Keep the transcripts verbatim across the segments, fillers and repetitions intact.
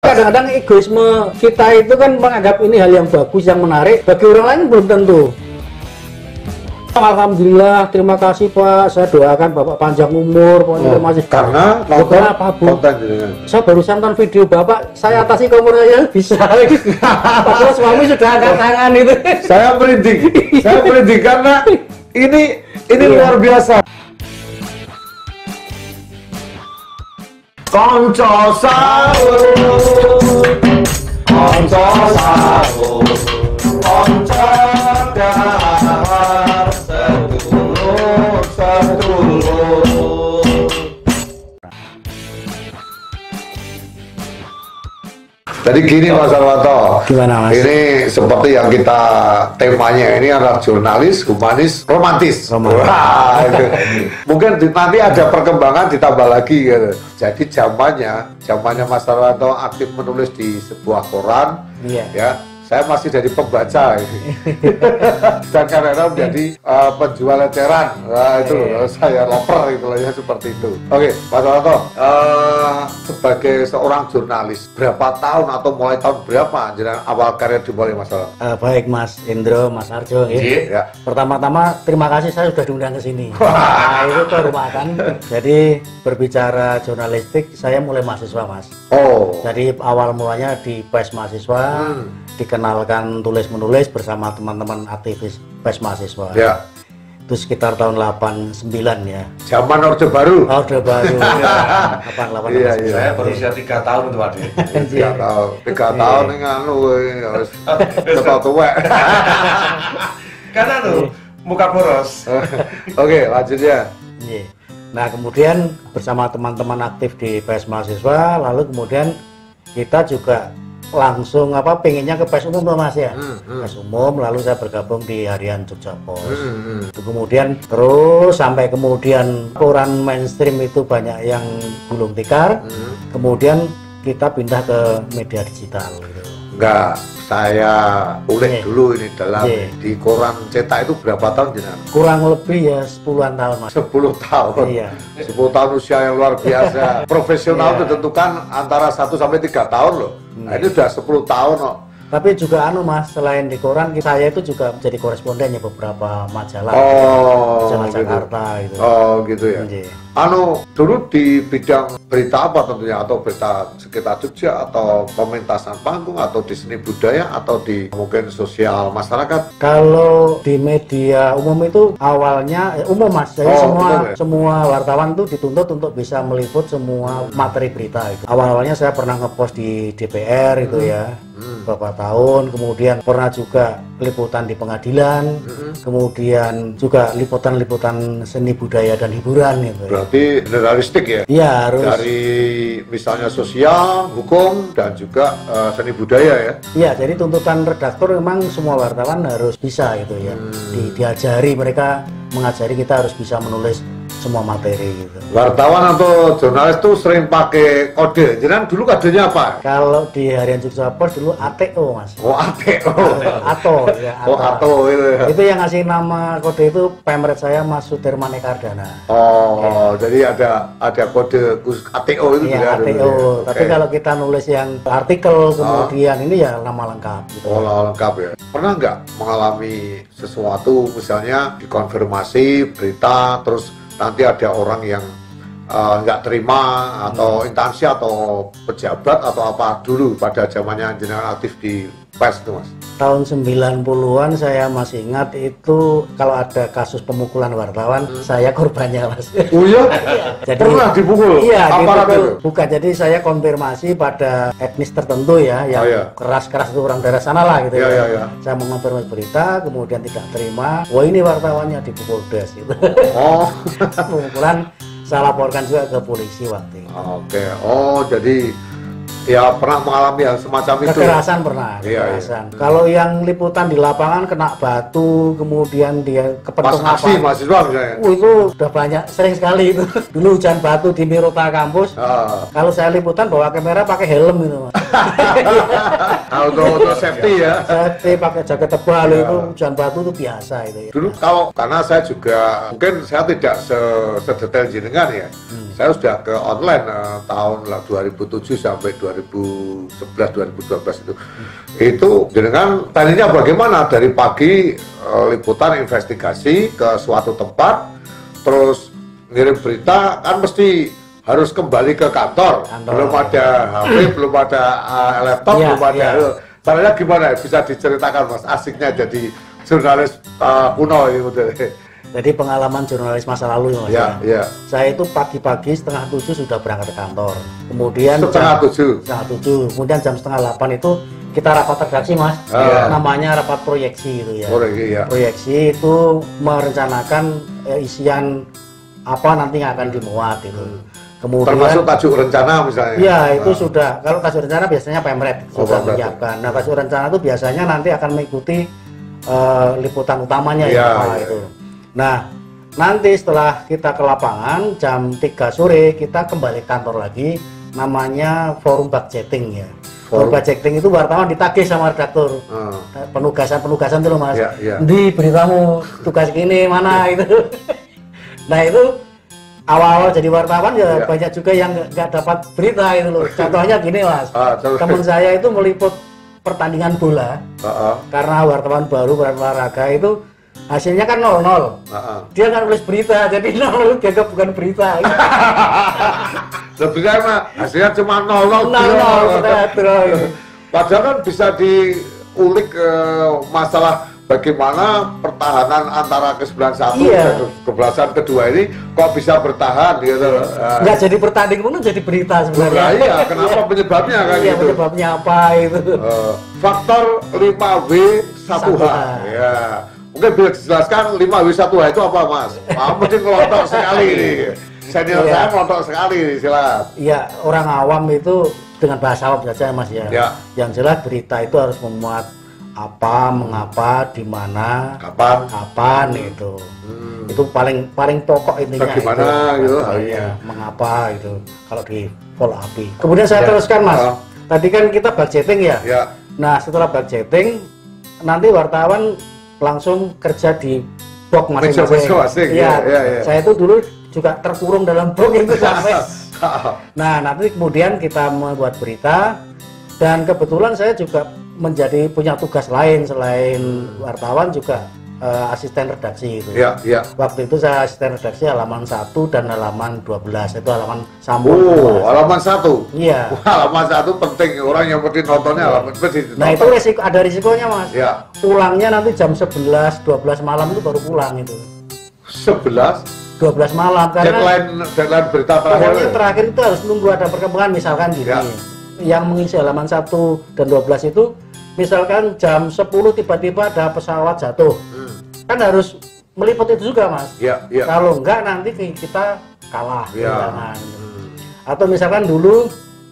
Kadang-kadang egoisme kita itu kan menganggap ini hal yang bagus, yang menarik, bagi orang lain belum tentu. Alhamdulillah, terima kasih Pak. Saya doakan Bapak panjang umur, pokoknya oh, masih karena nonton apa, Bu? konten dengan. Saya baru nonton video Bapak, saya atasi ke umur saya bisa. Padahal suami sudah angkat tangan itu. Saya merinding, saya merinding karena ini ini iya. luar biasa. Konco sahur, konco sahur, konco dahar, sedulur, sedulur. Jadi gini Mas Arwanto, gimana Mas? Ini seperti yang kita temanya ini adalah jurnalis, humanis, romantis. romantis. Wah, itu. Mungkin di, nanti ada perkembangan ditambah lagi gitu. Jadi zamannya, zamannya Mas Arwanto aktif menulis di sebuah koran, iya. ya. Saya masih jadi pembaca ini. Dan kadang-kadang menjadi uh, penjual eceran. Nah, itu loh, saya loper gitu loh ya, seperti itu. Oke, Mas Arwanto, uh, sebagai seorang jurnalis, berapa tahun atau mulai tahun berapa jadi awal karir dimulai Mas Arwanto? Uh, baik Mas Indro, Mas Arjo. Ya. Ya. Pertama-tama terima kasih saya sudah diundang ke sini. Nah, itu kehormatan. Jadi berbicara jurnalistik, saya mulai mahasiswa Mas. Oh. Jadi awal mulanya di P E S Mahasiswa. Hmm. Dikenalkan tulis-menulis bersama teman-teman aktivis P E S Mahasiswa. Ya. Itu sekitar tahun delapan sembilan ya. Zaman Orde Baru. Orde Baru. delapan delapan. Iya, iya. Saya berusia tiga tahun itu Adi. tiga tahun. tiga tahun ini anu harus tetap tua. Karena tuh muka boros. Oke, lanjut ya. Iya. Nah, kemudian bersama teman-teman aktif di P E S Mahasiswa, lalu kemudian kita juga langsung apa pengennya ke P E S umum tuh Mas ya, hmm, hmm. P E S umum, lalu saya bergabung di Harian Jogja Pos. Hmm, hmm. Kemudian terus sampai kemudian koran mainstream itu banyak yang gulung tikar, hmm. kemudian kita pindah ke media digital. Gitu. Enggak, saya ulik yeah. dulu ini dalam yeah. di koran cetak itu berapa tahun jenengan? Kurang lebih ya sepuluhan tahun Mas. sepuluh tahun. Iya. sepuluh tahun usia yang luar biasa. Profesional yeah. ditentukan antara satu sampai tiga tahun loh. Nah, ini udah sepuluh tahun loh. Tapi juga anu Mas, selain di koran, saya itu juga menjadi korespondennya beberapa majalah. Oh, majalah gitu. Jakarta gitu. Oh, gitu ya. Yeah. Anu, dulu di bidang berita apa tentunya, atau berita sekitar Jogja, atau pementasan panggung, atau di seni budaya, atau di mungkin sosial masyarakat? Kalau di media umum itu awalnya eh, umum Mas, jadi oh, semua betul, ya? semua wartawan tuh dituntut untuk bisa meliput semua materi berita itu. Awal-awalnya saya pernah ngepost di D P R itu hmm. ya, hmm. beberapa tahun, kemudian pernah juga liputan di pengadilan, hmm. kemudian juga liputan-liputan seni budaya dan hiburan gitu. Ya. Berarti generalistik ya? Iya, harus. Dari misalnya sosial, hukum, dan juga uh, seni budaya ya? Iya, jadi tuntutan redaktor memang semua wartawan harus bisa gitu ya. Hmm. Di, diajari, mereka mengajari kita harus bisa menulis semua materi gitu. Wartawan atau jurnalis tuh sering pakai kode. Jadi dulu kodenya apa? Kalau di Harian Jogja Pos dulu A T O Mas. Oh A T O. Ato ya. Oh Ato itu ya. Itu yang ngasih nama kode itu pemret saya Mas Sudirman Ekardana. Oh ya. Jadi ada ada kode khusus A T O itu ya. A T O. Ya. Tapi okay. kalau kita nulis yang artikel kemudian oh. ini ya nama lengkap. Gitu. Oh nama lengkap ya. Pernah nggak mengalami sesuatu misalnya dikonfirmasi berita terus nanti ada orang yang nggak uh, terima atau hmm. instansi atau pejabat atau apa dulu pada zamannya jenengan aktif di P E S itu Mas? Tahun sembilan puluhan saya masih ingat itu kalau ada kasus pemukulan wartawan hmm. saya korbannya Mas. Oh iya? Jadi, pernah dipukul? Iya, aparat dipukul. Bukan, jadi saya konfirmasi pada etnis tertentu ya yang oh, iya. keras-keras itu orang daerah sana lah gitu iya, ya. Iya, iya. Saya mengonfirmasi berita, kemudian tidak terima, wah ini wartawannya dipukul des gitu. Oh. Pemukulan saya laporkan juga ke polisi waktu itu. Oke, oh jadi ya pernah mengalami hal semacam itu? Kekerasan pernah, iya, kekerasan. Iya. Kalau yang liputan di lapangan kena batu, kemudian dia kepentung apa? Pas aksi mahasiswa misalnya? Oh, itu udah banyak, sering sekali itu. Dulu hujan batu di Mirota kampus. Ah. Kalau saya liputan bawa kamera pakai helm gitu Mas. Untuk untuk safety ya. Safety pakai jaket tebal Ya. itu hujan batu itu biasa itu ya. Dulu kalau karena saya juga mungkin saya tidak se sedetail jenengan ya. Hmm. Saya sudah ke online eh, tahun lah dua ribu tujuh sampai dua ribu sebelas dua ribu dua belas itu. Hmm. Itu jenengan tadinya bagaimana dari pagi eh, liputan investigasi ke suatu tempat terus ngirim berita kan mesti harus kembali ke kantor. kantor. Belum ada H P, belum ada uh, laptop, ya, belum ada. Ya. Caranya gimana? Bisa diceritakan Mas asiknya jadi jurnalis uh, kuno itu. Jadi pengalaman jurnalis masa lalu Mas. Ya, ya. Saya itu pagi-pagi setengah tujuh sudah berangkat ke kantor. Kemudian setengah jam, tujuh. Setengah tujuh. Kemudian jam setengah delapan itu kita rapat redaksi Mas. Ya. Namanya rapat proyeksi itu ya. Proyeksi ya. Proyeksi itu merencanakan eh, isian apa nanti yang akan dimuat itu. Hmm. Kemudian, termasuk tajuk rencana misalnya. Iya, itu nah. sudah. Kalau tajuk rencana biasanya Pemret oh, sudah menyiapkan. Nah, tajuk rencana itu biasanya nanti akan mengikuti uh, liputan utamanya ya, ya, ya itu. Ya. Nah, nanti setelah kita ke lapangan jam tiga sore kita kembali kantor lagi, namanya forum budgeting ya. Forum budgeting itu wartawan ditagih sama redaktur. Hmm. Penugasan-penugasan itu loh Mas. Ya, ya. Di beritamu tugas ini mana itu. Nah, itu awal-awal jadi wartawan ya, ya banyak juga yang nggak dapat berita itu loh. Contohnya gini Mas, ah, teman saya itu meliput pertandingan bola uh -uh. karena wartawan baru berolahraga itu hasilnya kan nol nol. Uh -uh. Dia nggak nulis berita, jadi nol dianggap bukan berita. Sebenarnya mah hasilnya cuma nol nol. nol nol Padahal kan bisa diulik uh, masalah bagaimana pertahanan antara kesebelasan satu iya. dan kesebelasan kedua ini kok bisa bertahan gitu. Nggak jadi pertanding pun jadi berita sebenarnya. Nah, iya, kenapa penyebabnya kan iya, gitu. penyebabnya apa itu. Uh, faktor lima W satu H. Ya. Mungkin bisa dijelaskan lima W satu H itu apa Mas? Ah, mungkin ngelontok sekali ini. Senior iya. saya ngelontok sekali, silakan. Iya, orang awam itu dengan bahasa awam saja Mas ya. ya. Yang jelas berita itu harus memuat apa, mengapa, di mana, kapan, kapan itu, hmm. itu paling paling pokok intinya. Bagaimana itu, gitu, ya, mengapa itu, kalau di follow up. Kemudian saya ya. teruskan Mas, oh. tadi kan kita budgeting ya. ya. Nah setelah budgeting, nanti wartawan langsung kerja di box masing-masing. Ya, ya, ya. Saya itu dulu juga terkurung dalam box itu sampai. Nah nanti kemudian kita membuat berita dan kebetulan saya juga menjadi punya tugas lain selain wartawan juga uh, asisten redaksi itu. Ya, ya. Waktu itu saya asisten redaksi halaman satu dan halaman dua belas itu halaman sambung. Oh, halaman satu. Iya. Halaman satu penting orang yang penting nontonnya ya. halaman penting. Nah, itu resiko ada risikonya, Mas. Ya. Pulangnya nanti jam sebelas dua belas malam itu baru pulang itu. sebelas dua belas malam karena deadline deadline berita terakhir. Yang terakhir itu harus nunggu ada perkembangan misalkan gini. Ya. Yang mengisi halaman satu dan dua belas itu misalkan jam sepuluh tiba-tiba ada pesawat jatuh, hmm. kan harus meliput itu juga Mas. Ya, ya. Kalau enggak nanti kita kalah. Ya. Hmm. Atau misalkan dulu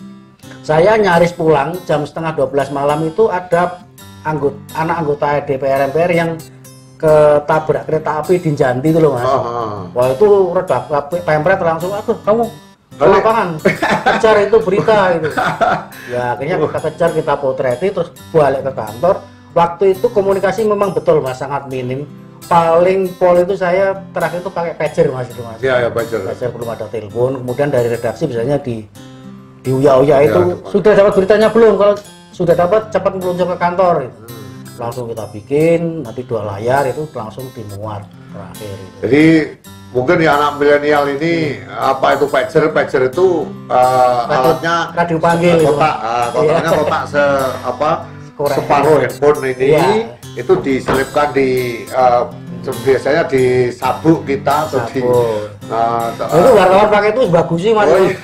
saya nyaris pulang jam setengah dua belas malam itu ada anggota, anak anggota D P R M P R yang ketabrak kereta api di Janti itu loh Mas. Oh, oh. Wah itu redaktur Pemret langsung, aduh kamu ke lapangan, kejar itu berita itu. Ya akhirnya kita kejar, kita potreti, terus balik ke kantor. Waktu itu komunikasi memang betul Mas, sangat minim. Paling pol itu saya terakhir itu pakai pager Mas itu Mas. Iya ya pager. Pager belum ada telepon. Kemudian dari redaksi biasanya di di uya-uya itu ya, sudah dapat beritanya belum? Kalau sudah dapat cepat meluncur ke kantor itu. Hmm. Langsung kita bikin, nanti dua layar itu langsung dimuat terakhir itu. Jadi mungkin ya anak milenial ini hmm. apa itu pager, pager itu uh, radio, alatnya radio panggil kotak, uh, kotaknya yeah. kotak se apa Kurang separuh handphone ini yeah. itu diselipkan di uh, biasanya di sabuk kita atau di uh, uh, itu wartawan pakai itu bagus sih Mas. Oh, iya.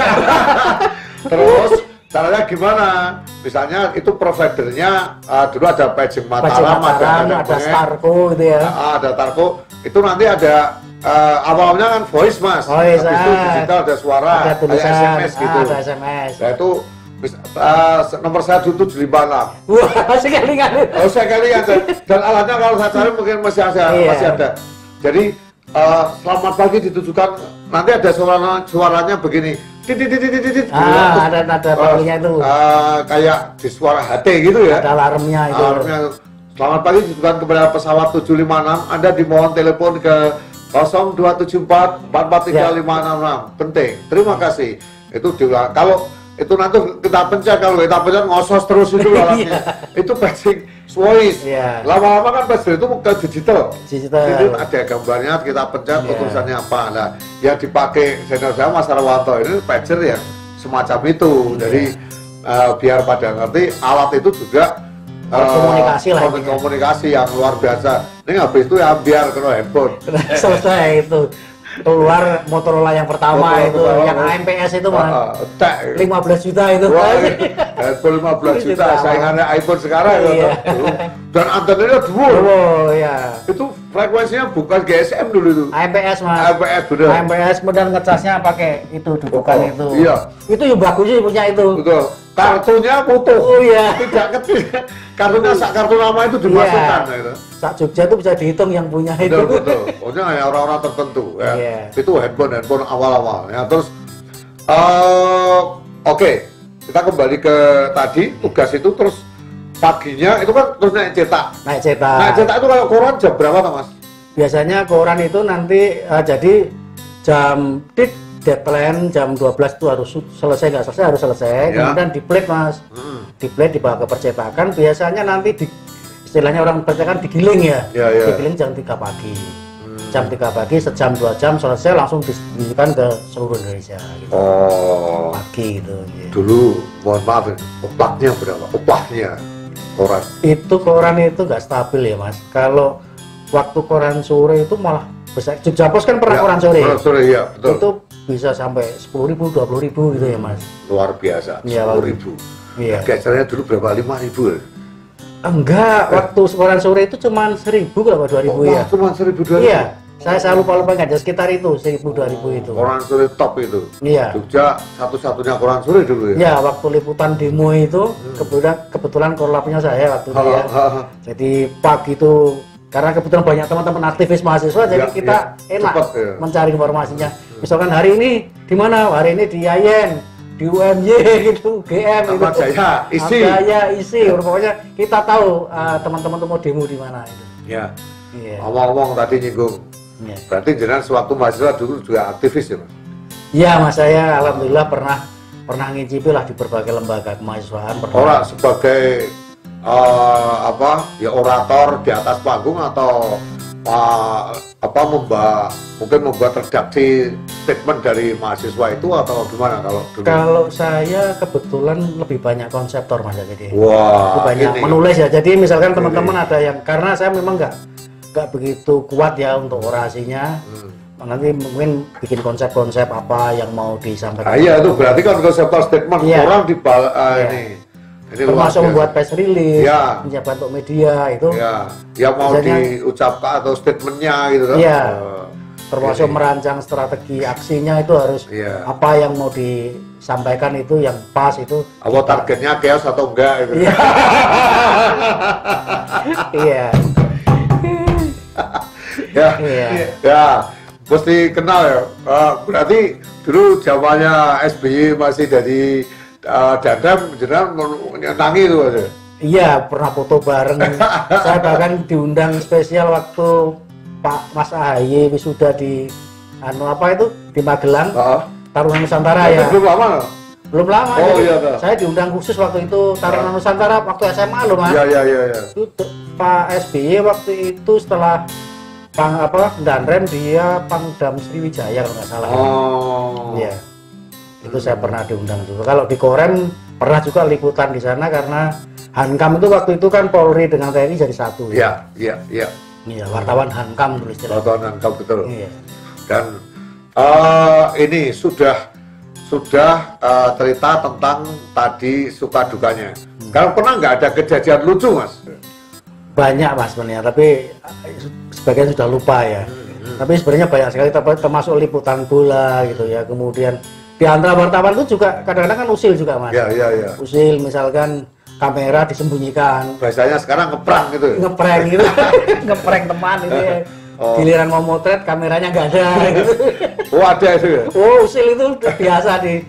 Terus caranya gimana? Misalnya itu providernya uh, dulu ada Paging Mataram, ada ada, ada Starco gitu ya. Uh, ada Starco. Itu nanti ada uh, awalnya kan voice Mas. Voice, habis itu digital ada suara, ada tulisan, S M S gitu. Ah, ada S M S. Nah itu uh, nomor satu tujuh lima enam. Wah, sekali kali. Oh, sekali aja. Dan alatnya kalau saya cari mungkin masih ada, iya. masih ada. Jadi uh, selamat pagi ditujukan, nanti ada suara suaranya begini. titit titit titit. Ah, ada nada paginya itu. Uh, kayak di suara H T gitu ya. Ada alarmnya itu. Alarmnya. Selamat pagi, ditujukan kepada pesawat tujuh lima enam. Anda dimohon telepon ke nol dua tujuh empat empat empat tiga lima enam enam. Penting. Terima kasih. Itu juga kalau itu nanti kita pencet, kalau kita pencet ngosos terus itu alatnya. Itu basic voice. Yeah. Lama-lama kan basic itu ke digital. Digital. Jadi ada gambarnya, kita pencet Yeah. tulisannya apa. Nah, yang dipakai senior saya Mas Arwanto ini pager yang semacam itu. Yeah. Jadi uh, biar pada ngerti alat itu juga komunikasi uh, lah komunikasi, komunikasi yang luar biasa. Ini habis itu ya biar kena handphone. Selesai itu. Keluar Motorola yang pertama Motorola itu, pertama, yang A M P S itu mah uh, lima belas juta itu. Wah, handphone lima belas juta, saingannya iPhone sekarang iya. ya. Dan antenanya dua. Oh ya. Itu frekuensinya bukan G S M dulu itu. A M P S mas. A M P S bener. A M P S kemudian ngecasnya pakai itu dudukan Oh, itu. iya. Itu yang bagus sih punya itu. Betul. Kartunya utuh. Oh iya. Tidak kecil. Kartunya sak kartu nama itu dimasukkan Iya. gitu. Sak Jogja itu bisa dihitung yang punya itu. Betul betul. Pokoknya hanya orang-orang tertentu ya. Iya. Itu handphone handphone awal-awal ya. Terus uh, oke, okay. Kita kembali ke tadi tugas itu terus paginya itu kan terus naik cetak. Naik cetak. Naik cetak itu kalau koran jam berapa tuh Mas? Biasanya koran itu nanti uh, jadi jam tit deadline jam dua belas itu harus selesai, nggak selesai harus selesai. Ya. Kemudian di plate mas, Hmm. di plate dibawa ke percetakan. Biasanya nanti di istilahnya orang percetakan digiling ya, Ya, ya. digiling jam tiga pagi. Jam tiga pagi, sejam dua jam selesai langsung distribusikan ke seluruh Indonesia. Gitu. Oh. Pagi gitu. Gitu. Dulu mohon maaf, upahnya berapa? Upahnya koran. Itu koran itu nggak stabil ya mas. Kalau waktu koran sore itu malah besar. Jogja Pos kan pernah Ya, koran sore. Koran sore ya, betul. Itu bisa sampai sepuluh ribu, dua puluh ribu gitu ya mas. Luar biasa, Iya, sepuluh ribu. Iya. Gesernya dulu berapa? lima ribu ya? Enggak, waktu koran sore itu cuma seribu kalau dua ribu Oh, ya. cuma seribu dua ribu? Iya, saya saya lupa lupa nggak ada sekitar itu seribu dua ribu itu. Koran sore top itu. Iya. Jogja satu-satunya koran sore dulu ya? Ya, waktu liputan demo itu kebetulan kebetulan korlapnya saya waktu itu ya. Ha, ha, ha. Jadi pagi itu karena kebetulan banyak teman-teman aktivis mahasiswa, jadi Ya, kita ya. enak Cepet, ya. mencari informasinya. Misalkan hari ini di mana? Hari ini di Yayen, di U M Y gitu, G M Ahmad gitu. Jaya, isi. Ahmad Jaya, isi. Pokoknya kita tahu uh, teman-teman tuh mau demo di mana itu. Ya. Iya. Ngomong-ngomong tadi nyinggung. Iya. Berarti jenengan sewaktu mahasiswa dulu juga aktivis ya, Mas? Iya, Mas, saya alhamdulillah pernah pernah ngicipi lah di berbagai lembaga kemahasiswaan. Pernah. Orang sebagai uh, apa? Ya orator di atas panggung atau uh, apa membuat mungkin membuat redaksi statement dari mahasiswa itu atau gimana kalau dulu? Kalau saya kebetulan lebih banyak konseptor Mas ya, jadi. Wah, Lebih banyak ini. menulis ya. Jadi misalkan teman-teman ada yang karena saya memang nggak nggak begitu kuat ya untuk orasinya. Hmm. Nanti mungkin bikin konsep-konsep apa yang mau disampaikan. Ah, iya itu berarti kan konseptual statement Iya. orang di bal uh, Iya. ini. Ini Termasuk luar biasa. membuat press release, Iya. menjabat untuk media itu. Ya, yang mau Biasanya- diucapkan atau statementnya gitu kan? Iya. Oh, Termasuk ini. merancang strategi aksinya itu harus Iya. apa yang mau disampaikan itu yang pas itu. Apa targetnya chaos atau enggak gitu? Iya. Iya. ya, Iya. ya, mesti kenal ya. Uh, berarti dulu zamannya S B Y masih jadi uh, dandam, jenengan nyenangi itu aja. Iya, pernah foto bareng. Saya bahkan diundang spesial waktu Pak Mas A H Y wisuda di anu apa itu di Magelang, Uh, Tarunan Nusantara ya. Belum lama loh. Belum lama. Oh, jadi iya, Kak. saya diundang khusus waktu itu Tarunan Nusantara waktu S M A loh Mas. Iya, iya, iya. Ya. Itu t- Pak S B Y waktu itu setelah Pang apa Danrem dia Pangdam Sriwijaya kalau nggak salah. Oh. Iya. Itu saya pernah diundang juga. Kalau di Korem pernah juga liputan di sana karena Hankam itu waktu itu kan Polri dengan T N I jadi satu. Iya, iya, iya. Iya, wartawan Hankam dulu istilahnya. Tontonan kau betul. Iya. Dan uh, ini sudah sudah uh, cerita tentang tadi suka dukanya. Hmm. Kalau pernah nggak ada kejadian lucu, Mas? Banyak Mas sebenarnya, tapi sebagian sudah lupa ya. Tapi sebenarnya banyak sekali tapi termasuk liputan bola gitu ya. Kemudian di antara wartawan itu juga kadang-kadang kan usil juga Mas. Ya, ya, ya. Usil misalkan kamera disembunyikan, Biasanya sekarang ngeprang gitu. ya? ngeprank gitu, ngeprank teman itu ya. Oh. Giliran mau motret kameranya nggak ada gitu. Oh, ada itu ya. Oh, usil itu biasa di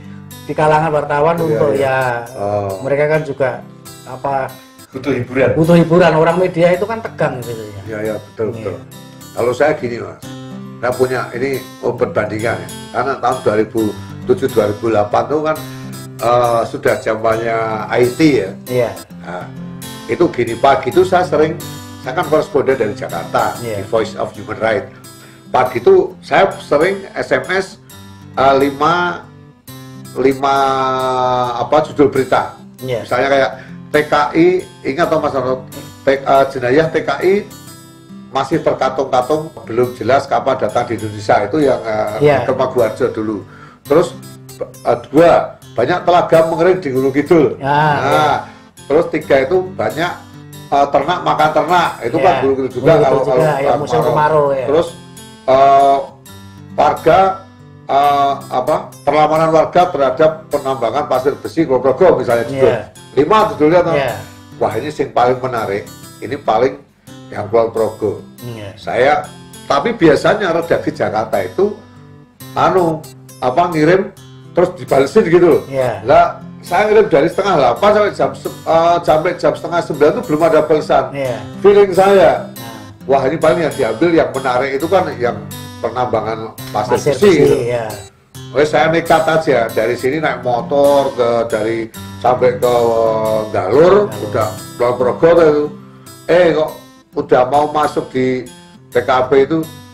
di kalangan wartawan Iya, untuk iya. ya Oh. mereka kan juga apa Butuh hiburan. butuh hiburan. Orang media itu kan tegang gitu ya. Ya ya betul Iya. betul. Kalau saya gini mas, saya punya ini oh, perbandingan ya. Karena tahun dua ribu tujuh dua ribu delapan itu kan eh, sudah zamannya I T ya. Iya. Nah, itu gini pagi itu saya sering, saya kan koresponden dari Jakarta Iya. di Voice of Human Rights. Pagi itu saya sering S M S uh, lima lima apa judul berita. Iya. Misalnya kayak T K I, ingat atau Mas Arnold, T- uh, jenayah T K I masih terkatung-katung, belum jelas kapan datang di Indonesia, itu yang uh, Iya. ke Maguwarjo dulu. Terus uh, dua, banyak telaga mengering di Gunung Kidul. Ya, nah, iya. terus tiga itu banyak uh, ternak makan ternak, itu Iya. kan Gunung Kidul juga. Gunung Kidul kalau- juga, kalau- ya, kalau musim kemarau, ya. Terus uh, warga uh, apa perlawanan warga terhadap penambangan pasir besi Grogol misalnya judul. Iya. Lima judulnya tuh. Iya. Wah ini sing paling menarik, ini paling yang Kulon Progo. Iya. Saya, tapi biasanya redaksi Jakarta itu anu apa ngirim terus dibalesin gitu. Iya. Lah saya ngirim dari setengah delapan sampai jam se- uh, sampai jam setengah sembilan itu belum ada balasan. Iya. Feeling saya, Nah, wah ini paling yang diambil yang menarik itu kan yang penambangan pasir, pasir besi. Gitu. besi, ya. Oke, saya nekat aja dari sini naik motor ke dari sampai ke uh, Galur, Galur. udah Kulon Progo itu. Eh kok udah mau masuk di T K P itu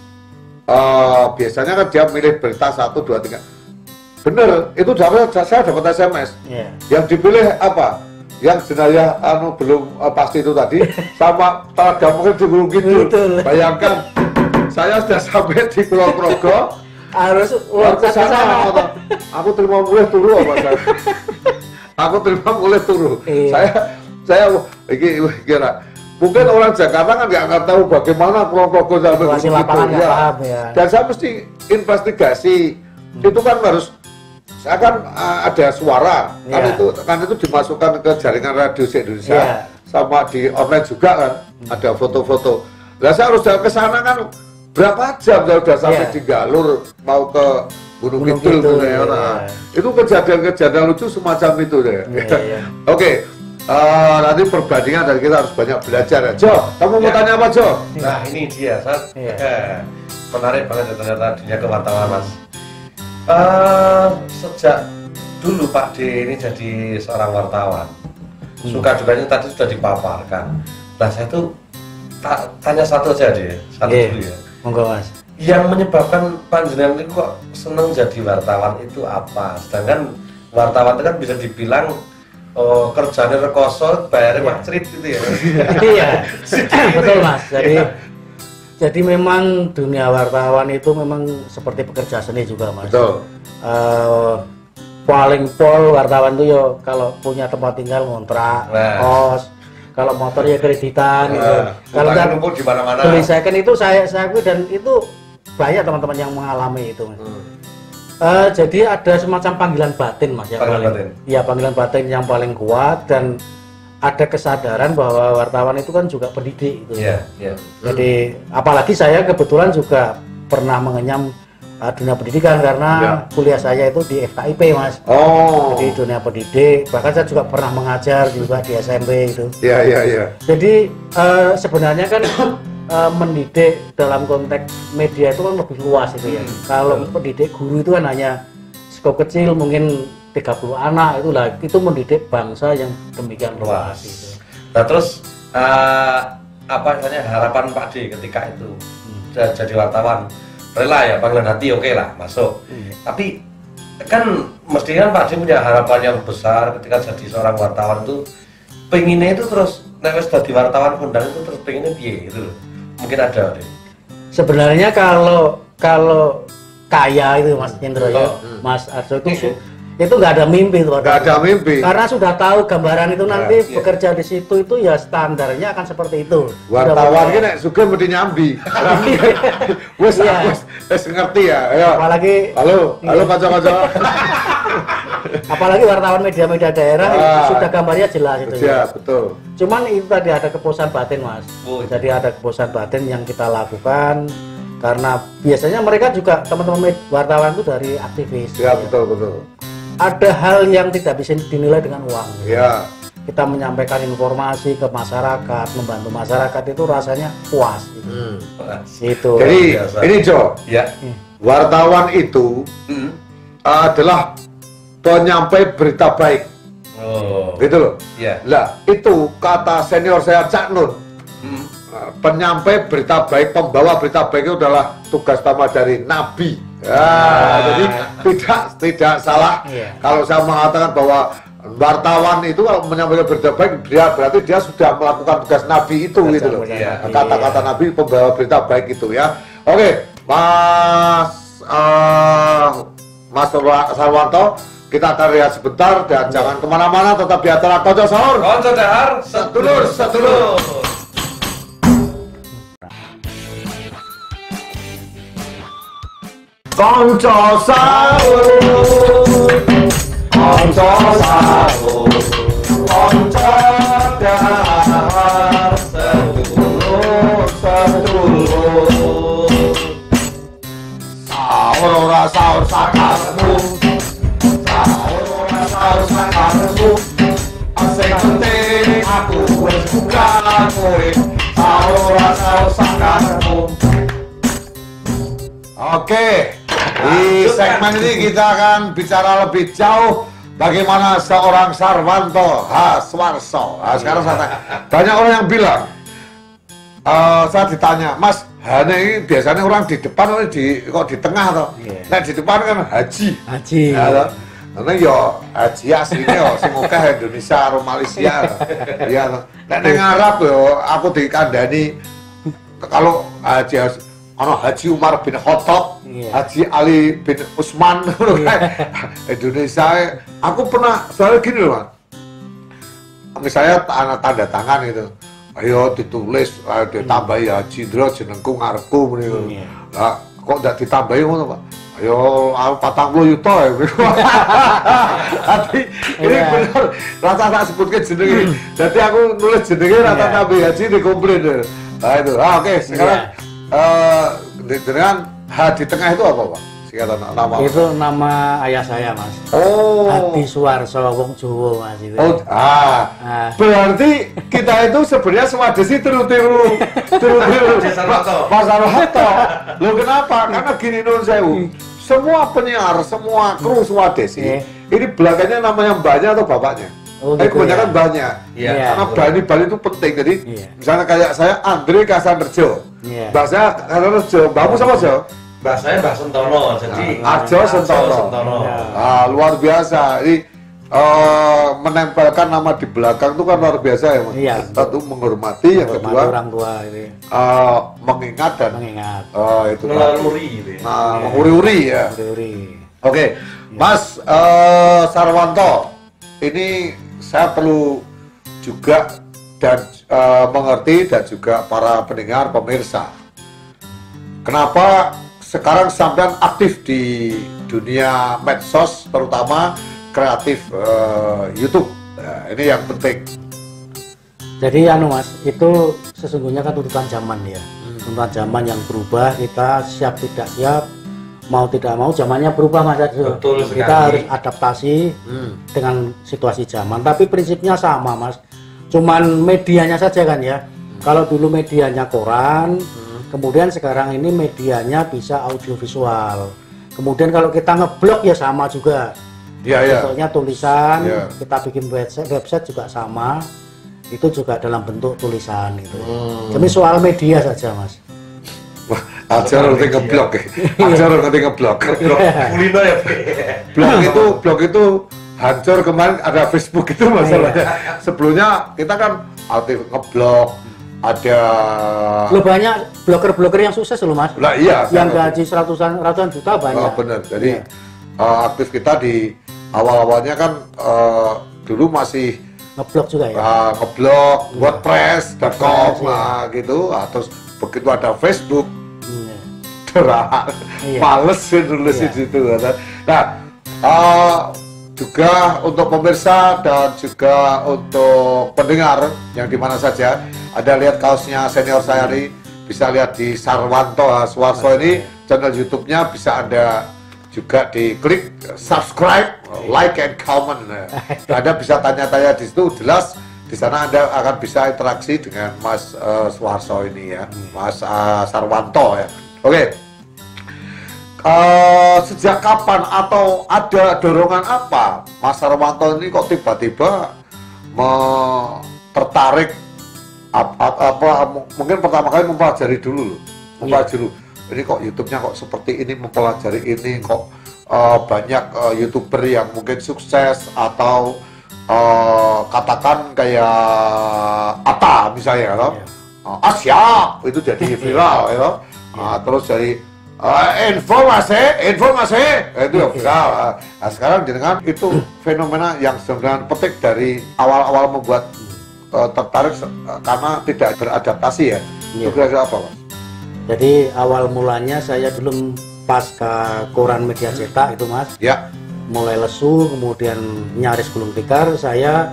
uh, biasanya kan dia milih berita satu dua tiga. Bener, itu dapat saya dapat S M S. Iya. Yang dipilih apa? Yang jenayah anu belum uh, pasti itu tadi sama telaga mungkin di Gunung Kidul. Betul. Bayangkan saya sudah sampai di Kulon Progo. Harus Wah, ke lompat ke sana. sana, aku, aku terima mulai turu apa saya? Aku terima mulai turu. Iya. Saya saya ini kira mungkin orang Jakarta kan nggak nggak tahu bagaimana Kulon Progo sampai Situasi Gunung lapangan Kidul, nggak paham, ya. Dan saya mesti investigasi. Itu kan harus saya kan uh, ada suara kan Iya. itu kan itu dimasukkan ke jaringan radio Indonesia Iya. sama di online juga kan ada foto-foto. Lah saya harus jalan ke sana kan berapa jam saya udah sampai Iya. di Galur mau ke Gunung, Gunung Kidul, Kidul, gitu ya. iya. Nah, itu kejadian-kejadian lucu semacam itu deh. Iya, iya. Oke, eh, nanti perbandingan dan kita harus banyak belajar ya. Jo, kamu mau Ya. tanya apa Jo? Nah ini dia, Sat. Iya. Eh, menarik banget ya ternyata dunia kewartawan Mas. Eh, sejak dulu Pak D ini jadi seorang wartawan, suka dukanya tadi sudah dipaparkan. Nah saya tuh ta- tanya satu aja deh, satu Iya. dulu ya. Monggo Mas. Yang menyebabkan panjenengan itu kok seneng jadi wartawan itu apa? Sedangkan wartawan itu kan bisa dibilang oh, kerjanya rekoso, bayarnya Iya. mak cerit gitu ya. Iya. Betul Mas. Jadi jadi memang dunia wartawan itu memang seperti pekerja seni juga Mas. Betul. Eh, paling pol wartawan itu yo kalau punya tempat tinggal ngontrak, Nah. kos, kalau motor ya kreditan gitu. Nah, Kalau utangnya kan numpuk di mana-mana. beli second itu saya saya akui dan itu banyak teman-teman yang mengalami itu Mas. Hmm. Eh, jadi ada semacam panggilan batin Mas yang Panggilan paling, batin. ya panggilan batin yang paling kuat dan ada kesadaran bahwa wartawan itu kan juga pendidik gitu. Iya, iya. Jadi apalagi saya kebetulan juga pernah mengenyam uh, dunia pendidikan karena Ya. kuliah saya itu di F K I P Mas. Oh. Jadi dunia pendidik, bahkan saya juga pernah mengajar juga di S M P itu. Iya iya iya. Jadi eh, sebenarnya kan eh, mendidik dalam konteks media itu kan lebih luas itu ya. Hmm, Kalau betul. pendidik guru itu kan hanya skop kecil mungkin tiga puluh anak itu lah itu mendidik bangsa yang demikian luas Luas. itu. Nah terus eh, apa namanya harapan Pak D ketika itu udah jadi wartawan, rela ya panggilan hati oke lah masuk. Iya. Tapi kan mestinya Pak D punya harapan yang besar ketika jadi seorang wartawan itu pengennya itu terus nek wis dadi wartawan kondang itu terus pengennya piye gitu loh. Mungkin ada deh. Sebenarnya kalau kalau kaya itu Mas Indro ya, Oh, hmm. Mas Arso itu su- itu nggak ada mimpi tuh. Nggak ada mimpi. Karena sudah tahu gambaran itu nanti iya. bekerja di situ itu ya standarnya akan seperti itu. Sudah Wartawan punya- ki nek sugih mesti nyambi. Wes Iya. wes wes ngerti ya. Ayo. apalagi Halo, halo Iya. kanca-kanca. apalagi wartawan media-media daerah Ah. sudah gambarnya jelas itu Ya, ya. betul. Cuman itu tadi ada kepuasan batin Mas. Oh, iya. Jadi ada kepuasan batin yang kita lakukan karena biasanya mereka juga teman-teman med- wartawan itu dari aktivis. Ya, betul betul. ada hal yang tidak bisa dinilai dengan uang. Ya. Kita menyampaikan informasi ke masyarakat, membantu masyarakat itu rasanya puas. Gitu. Hmm. Itu. Jadi biasa. ini Jo, Ya. wartawan itu Hmm. adalah penyampai berita baik, Oh. gitu loh. Ya. Lah itu kata senior saya Cak Nun, Hmm. penyampai berita baik, pembawa berita baik itu adalah tugas utama dari Nabi. Ya, Ah. jadi tidak tidak salah Iya. kalau saya mengatakan bahwa wartawan itu kalau menyampaikan berita baik, dia berarti dia sudah melakukan tugas Nabi itu, Tugas gitu loh. Iya. Kata-kata Nabi pembawa berita baik itu ya. Oke, Mas uh, Mas Sarwanto, kita akan lihat sebentar dan jangan kemana-mana, tetap di acara Konco Sahur. Konco Dahar, sedulur, sedulur. Konco Sahur, Konco Sahur, Konco Dahar, sedulur, sedulur. Sahur ora sahur sakarmu, sahur ora sahur sakarmu. Asing penting aku wis buka kowe, sahur ora sahur sakarmu. Oke, di segmen ini kita akan bicara lebih jauh bagaimana seorang Sarwanto Haswarso. Nah, sekarang saya tanya, banyak orang yang bilang, eh, saya ditanya, Mas, Hane ini biasanya orang di depan atau di kok di tengah toh? Iya. Nah di depan kan haji. Haji. Ya, toh? Karena yo haji aslinya yo sing akeh Indonesia atau Malaysia. Iya toh. Nek ning Arab yo aku dikandani kalau haji ana Haji Umar bin Khattab, Iya. Haji Ali bin Utsman, Indonesia. Aku pernah soalnya gini loh, Mas. Misalnya tanda, tanda tangan gitu, ayo ditulis, ayo ditambahi Haji Indra jenengku ngarepku meniko. Iya. Lah kok ndak ditambahi ngono, Pak? Ayo aku patang puluh juta ya. Tapi ini Iya. bener, rasa tak sebutkan jenenge. Jadi aku nulis jenenge rata Iya. tambahi Haji di komplain. Nah itu, ah, oke sekarang eh di- dengan H di tengah itu apa, Pak? Singkatan nama. Itu nama ayah saya, Mas. Oh. Hadi Suwarso wong Jawa, Mas itu. Oh, ah. Ah. Berarti kita itu sebenarnya swadesi tiru-tiru tiru-tiru Sarwanto. Pak Sarwanto. Loh kenapa? Karena gini nun sewu. Semua penyiar, semua kru swadesi, Iya. ini belakangnya namanya mbaknya atau bapaknya? Oh, Eh, gitu kebanyakan ya. mbaknya. Iya. Karena Bani Bali itu penting. Jadi Iya. misalnya kayak saya Andre Kasanrejo. Iya. Mbak saya Kasanrejo, mbakmu sama Jo? Mbak saya Mbak Sentono, jadi Arjo Sentono. Sentono. Ya. Ah, luar biasa. Ini eh, menempelkan nama di belakang itu kan luar biasa ya, Mas. Iya. Satu menghormati, yang Hormati kedua orang tua ini eh, mengingat dan mengingat. eh, itu tadi. Melalui gitu ya. Nah, menguri-uri ya. Teori. Oke, Mas eh, Sarwanto, ini saya perlu juga dan eh, mengerti dan juga para pendengar pemirsa. Kenapa sekarang sampean aktif di dunia medsos, terutama kreatif eh, YouTube? Nah, ini yang penting. Jadi anu Mas, itu sesungguhnya kan tuntutan zaman ya. Tuntutan zaman yang berubah, kita siap tidak siap, mau tidak mau zamannya berubah Mas Arjo. Betul sekali. Kita harus adaptasi dengan situasi zaman. Tapi prinsipnya sama Mas. Cuman medianya saja kan ya. Kalau dulu medianya koran, kemudian sekarang ini medianya bisa audiovisual. Kemudian kalau kita ngeblog ya sama juga. Ya, ya. Bentuknya tulisan, Ya. kita bikin website, website juga sama. Itu juga dalam bentuk tulisan gitu. Hmm. Jadi soal media saja Mas. Ajar ngerti ngeblok ya. Ajar ngerti ngeblok. Blog kulino ya. Blog itu, blog itu hancur kemarin ada Facebook itu masalahnya. Sebelumnya kita kan aktif ngeblog, ada. Lo banyak blogger-blogger yang sukses loh Mas. Lah iya. Yang saya gaji seratusan ratusan juta banyak. Oh, benar. Jadi Iya. eh, aktif kita di awal-awalnya kan eh, dulu masih Ngeblog juga ya. eh, ngeblog, WordPress dot com, WordPress, iya. nah gitu. Ah, terus begitu ada Facebook, Iya. derah, Iya. males sih nulis Iya. di situ. Nah, eh, juga untuk pemirsa dan juga untuk pendengar yang di mana saja, ada lihat kaosnya senior saya ini, bisa lihat di Sarwanto Haswarso ini, channel YouTube-nya bisa Anda juga diklik subscribe, like and comment. Nah, Anda bisa tanya-tanya di situ, jelas di sana Anda akan bisa interaksi dengan Mas uh, Suharso ini ya, Mas uh, Sarwanto ya. Oke. Okay. Uh, sejak kapan atau ada dorongan apa Mas Sarwanto ini kok tiba-tiba tertarik apa, apa mungkin pertama kali mempelajari dulu loh, mempelajari dulu. Ini kok YouTube-nya kok seperti ini, mempelajari ini kok uh, banyak uh, YouTuber yang mungkin sukses atau uh, katakan kayak Atta misalnya, yeah. uh, Asia itu jadi viral, ya, uh, terus dari uh, informasi, informasi itu ya viral. Nah, sekarang dengan itu fenomena yang sebenarnya petik dari awal-awal membuat uh, tertarik uh, karena tidak beradaptasi ya. Yeah. Itu kira-kira apa, Mas? Jadi awal mulanya saya dulu pas ke koran media cetak itu Mas, ya. Mulai lesu, kemudian nyaris gulung tikar, saya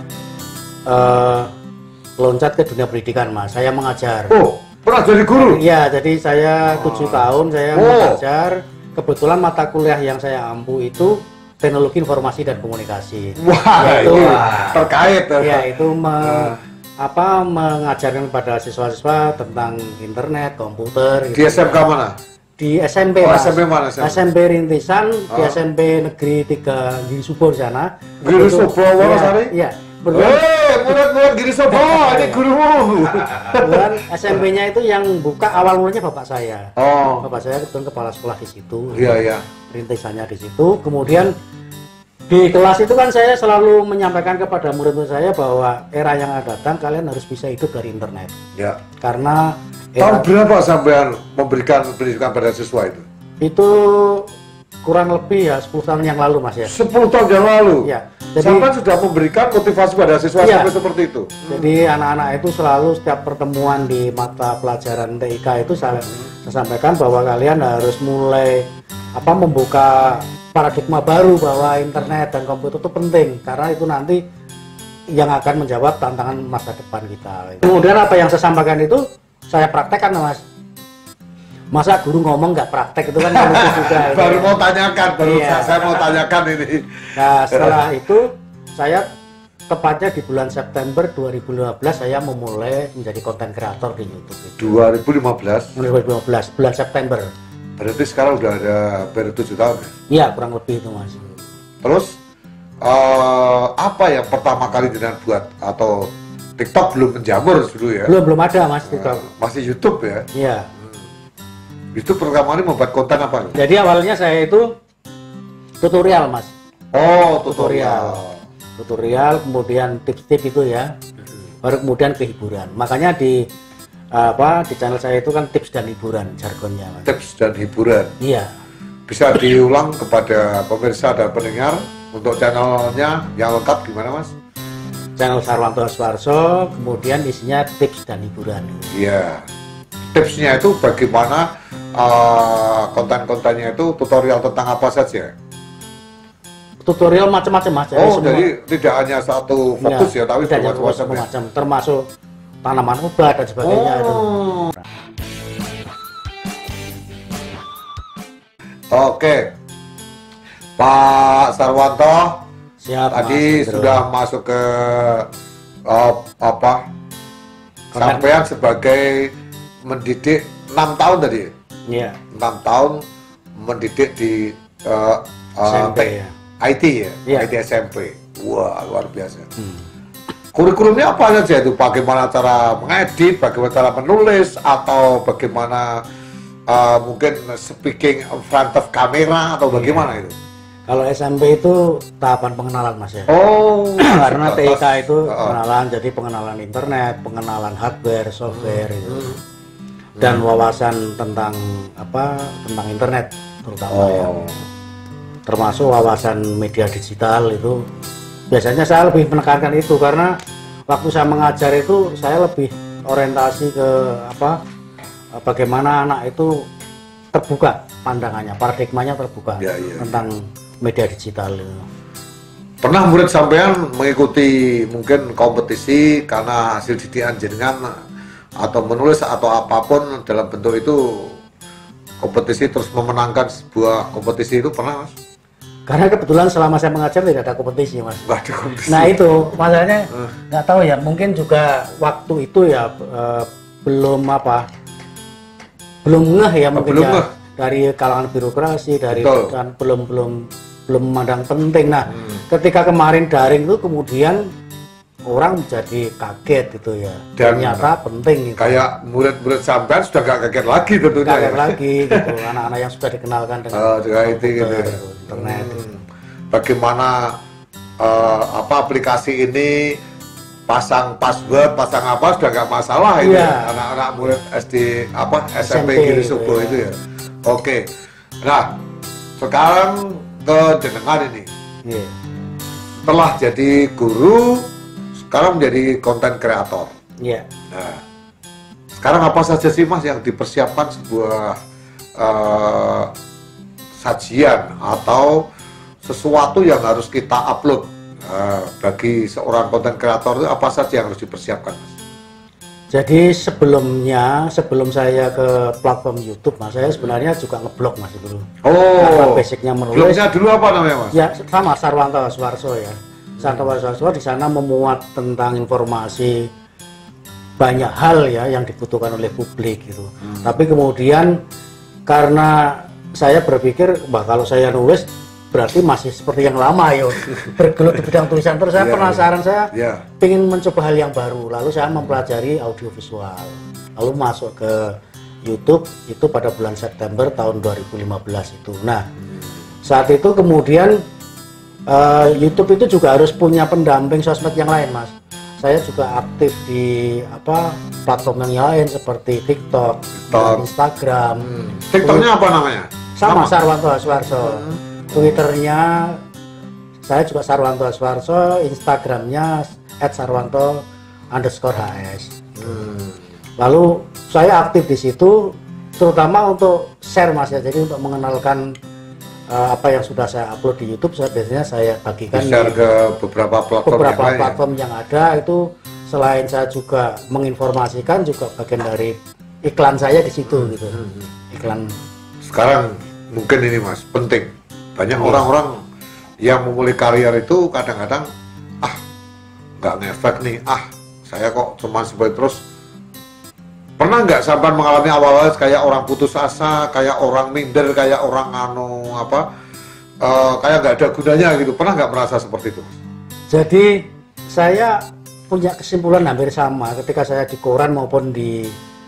uh, loncat ke dunia pendidikan Mas. Saya mengajar. Oh, pernah jadi guru? Iya, jadi saya tujuh oh. tahun saya oh. mengajar. Kebetulan mata kuliah yang saya ampu itu teknologi informasi dan komunikasi. Wah, yaitu, wah. terkait. Ya, itu me, uh. apa mengajarkan pada siswa-siswa tentang internet, komputer. Di gitu. S M K mana? Di S M P, oh, Mas. S M P mana? S M P, S M P Rintisan, oh. di S M P Negeri tiga Giri Subo di sana. Giri Subo, Wonosari? Iya. Hei, murid-murid Giri Subo, ini gurumu. Kemudian S M P-nya itu yang buka awal mulanya bapak saya. Oh. Bapak saya kebetulan kepala sekolah di situ. Iya, iya. Rintisannya di situ. Kemudian di kelas itu kan saya selalu menyampaikan kepada murid-murid saya bahwa era yang akan datang kalian harus bisa hidup dari internet. Ya. Karena tahun berapa sampean memberikan pendidikan pada siswa itu? Itu kurang lebih ya sepuluh tahun yang lalu Mas ya. sepuluh tahun yang lalu? Ya. Jadi, sampai sudah memberikan motivasi pada siswa ya, sampai seperti itu? Jadi anak-anak itu selalu setiap pertemuan di mata pelajaran T I K itu saya, saya sampaikan bahwa kalian harus mulai apa membuka paradigma baru bahwa internet dan komputer itu penting karena itu nanti yang akan menjawab tantangan masa depan kita. Kemudian apa yang saya sampaikan itu saya praktekkan Mas. Masa guru ngomong nggak praktek itu kan lucu juga. Baru mau tanyakan, baru iya. saya mau tanyakan ini. Nah setelah itu saya tepatnya di bulan September dua ribu lima belas saya memulai menjadi konten kreator di YouTube. Itu. dua ribu lima belas? dua ribu lima belas bulan September. Berarti sekarang udah ada baru tujuh tahun ya? Iya kurang lebih itu Mas. Terus uh, apa yang pertama kali dengan buat atau TikTok belum menjamur dulu ya? Belum belum ada Mas TikTok. Uh, masih YouTube ya? Iya. Hmm. Itu pertama kali membuat konten apa? Jadi awalnya saya itu tutorial Mas. Oh tutorial. Tutorial, tutorial kemudian tips-tips itu ya. Baru kemudian kehiburan. Makanya di apa di channel saya itu kan tips dan hiburan jargonnya Mas. Tips dan hiburan. Iya. Bisa diulang kepada pemirsa dan pendengar untuk channelnya yang lengkap gimana Mas? Channel Sarwanto Suharso, kemudian isinya tips dan hiburan. Iya. Tipsnya itu bagaimana uh, konten-kontennya itu tutorial tentang apa saja? Tutorial macam-macam Mas. Oh, semua, jadi tidak hanya satu fokus ya, ya tapi macam-macam termasuk tanaman obat dan sebagainya oh. itu. Oke, Pak Sarwanto, siap, tadi Mas, sudah masuk ke uh, apa? Sampean sebagai mendidik enam tahun tadi. Iya. enam tahun mendidik di uh, uh, S M P ya. I T ya, ya. I T S M P. Wah, luar biasa. Hmm. Kurikulumnya apa saja itu? Bagaimana cara mengedit, bagaimana cara menulis, atau bagaimana uh, mungkin speaking in front of kamera, atau bagaimana yeah. itu? Kalau S M P itu tahapan pengenalan Mas ya. Oh. Karena T I K itu uh, pengenalan, jadi pengenalan internet, pengenalan hardware, software hmm. itu, dan hmm. wawasan tentang apa tentang internet terutama oh. ya. Termasuk wawasan media digital itu. Biasanya saya lebih menekankan itu karena waktu saya mengajar itu saya lebih orientasi ke apa bagaimana anak itu terbuka pandangannya, paradigmanya terbuka ya, ya, tentang ya. media digital itu. Pernah murid sampean mengikuti mungkin kompetisi karena hasil didikan jenengan atau menulis atau apapun dalam bentuk itu kompetisi terus memenangkan sebuah kompetisi itu pernah Mas? Karena kebetulan selama saya mengajar tidak ada kompetisi Mas. Nggak ada kompetisi. Nah itu masalahnya nggak tahu ya, mungkin juga waktu itu ya eh, belum apa, belum ngeh ya mungkin belum ya ngeh. dari kalangan birokrasi, dari Betul. dan belum belum belum memandang penting. Nah Hmm. ketika kemarin daring itu kemudian orang menjadi kaget gitu ya. Dan Ternyata penting gitu. Kayak murid-murid sampean sudah nggak kaget lagi tentunya. Kaget ya. lagi gitu, anak-anak yang sudah dikenalkan dengan Oh, juga itu gitu. komputer, ya. internet. Hmm. Bagaimana eh, apa aplikasi ini pasang password, pasang apa sudah nggak masalah ini Iya. anak-anak murid S D apa S M P, S M P Giri gitu Subo ya. itu ya. Oke. Nah, sekarang ke jenengan ini. Iya. Setelah jadi guru, sekarang menjadi konten kreator. Iya. Nah, sekarang apa saja sih Mas yang dipersiapkan sebuah eh, sajian atau sesuatu yang harus kita upload eh, bagi seorang konten kreator itu apa saja yang harus dipersiapkan Mas? Jadi sebelumnya, sebelum saya ke platform YouTube, Mas, saya sebenarnya juga ngeblog Mas dulu. Karena Oh, basicnya menulis. blognya dulu apa namanya Mas? Ya sama Sarwanto Suwarso ya. Sarwanto Suwarso di sana memuat tentang informasi banyak hal ya yang dibutuhkan oleh publik gitu. Hmm. Tapi kemudian karena saya berpikir, bah kalau saya nulis berarti masih seperti yang lama ya, bergelut di bidang tulisan terus. Saya Iya, penasaran, saya Iya. ingin mencoba hal yang baru. Lalu saya mempelajari audiovisual, lalu masuk ke YouTube itu pada bulan September tahun dua ribu lima belas itu. Nah saat itu kemudian eh, YouTube itu juga harus punya pendamping sosmed yang lain Mas. Saya juga aktif di apa platform yang lain seperti TikTok, TikTok. dan Instagram. TikToknya apa namanya? Sama Sarwanto Suwarso. Twitternya saya juga Sarwanto Suwarso, Instagramnya at sarwanto underscore hs. Hmm. Lalu saya aktif di situ, terutama untuk share Mas ya. Jadi untuk mengenalkan uh, apa yang sudah saya upload di YouTube, saya biasanya saya bagikan Share di ke beberapa platform beberapa yang lain. platform yang ada. Itu selain saya juga menginformasikan, juga bagian dari iklan saya di situ gitu. Iklan. Sekarang mungkin ini Mas penting. Banyak Iya. orang-orang yang memulai karier itu kadang-kadang ah nggak ngefek nih, ah saya kok cuma sebagai terus. Pernah nggak sampai mengalami awal-awal kayak orang putus asa, kayak orang minder, kayak orang anu apa, eh, kayak nggak ada gunanya gitu. Pernah nggak merasa seperti itu? Mas? Jadi saya punya kesimpulan hampir sama ketika saya di koran maupun di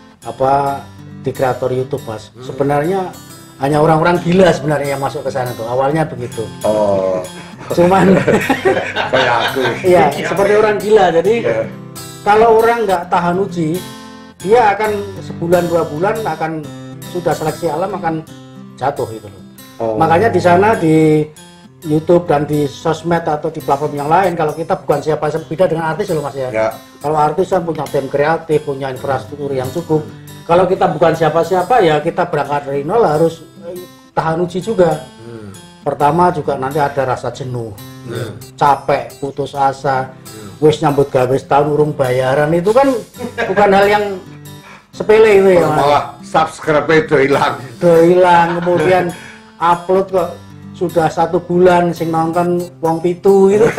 apa di kreator YouTube Mas. Hmm. Sebenarnya hanya orang-orang gila sebenarnya yang masuk ke sana tuh. Awalnya begitu. Oh, Cuman kayak aku. iya seperti orang gila. Jadi Ya. kalau orang nggak tahan uji, dia akan sebulan dua bulan akan sudah seleksi alam akan jatuh itu loh. Oh. Makanya di sana di YouTube dan di sosmed atau di platform yang lain, kalau kita bukan siapa siapa, beda dengan artis loh Mas ya. Ya. Kalau artis kan punya tim kreatif, punya infrastruktur yang cukup. Kalau kita bukan siapa-siapa ya kita berangkat dari nol harus eh, tahan uji juga. Hmm. Pertama juga nanti ada rasa jenuh, Hmm. capek, putus asa, wis nyambut gawe setahun urung bayaran, itu kan bukan hal yang sepele itu ya Mas. Malah subscribe itu hilang. Udah hilang, kemudian upload kok sudah satu bulan sing nonton wong pitu gitu.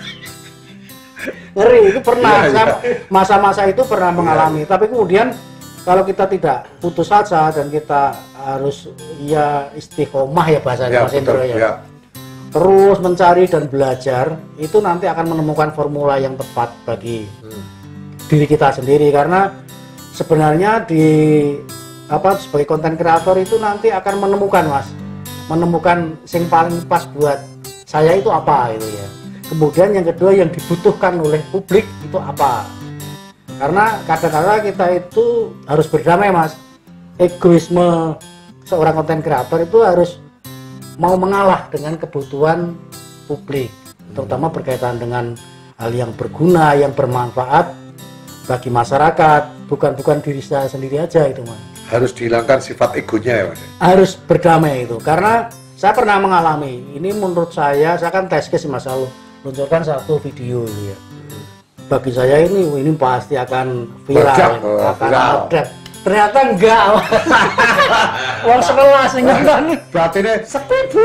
Ngeri, itu pernah. Iya, Saya masa-masa itu pernah mengalami. Tapi kemudian kalau kita tidak putus asa dan kita harus ya istiqomah ya bahasanya Ya, Mas Indro betul, ya. ya. Terus mencari dan belajar, itu nanti akan menemukan formula yang tepat bagi Hmm. diri kita sendiri. Karena sebenarnya di apa sebagai konten kreator itu nanti akan menemukan Mas, menemukan sing paling pas buat saya itu apa itu ya. Kemudian yang kedua yang dibutuhkan oleh publik itu apa. Karena kadang-kadang kita itu harus berdamai Mas. Egoisme seorang konten kreator itu harus mau mengalah dengan kebutuhan publik, terutama berkaitan dengan hal yang berguna, yang bermanfaat bagi masyarakat, bukan bukan diri saya sendiri aja itu Mas. Harus dihilangkan sifat egonya ya Mas. Harus berdamai itu, karena saya pernah mengalami. Ini menurut saya, saya kan test case Mas, lalu luncurkan satu video itu ya. Bagi saya ini, ini pasti akan viral, Meledak, oh, akan viral. meledak. Ternyata enggak. Uang sebelas ingetan. Berarti ini Sepi bu.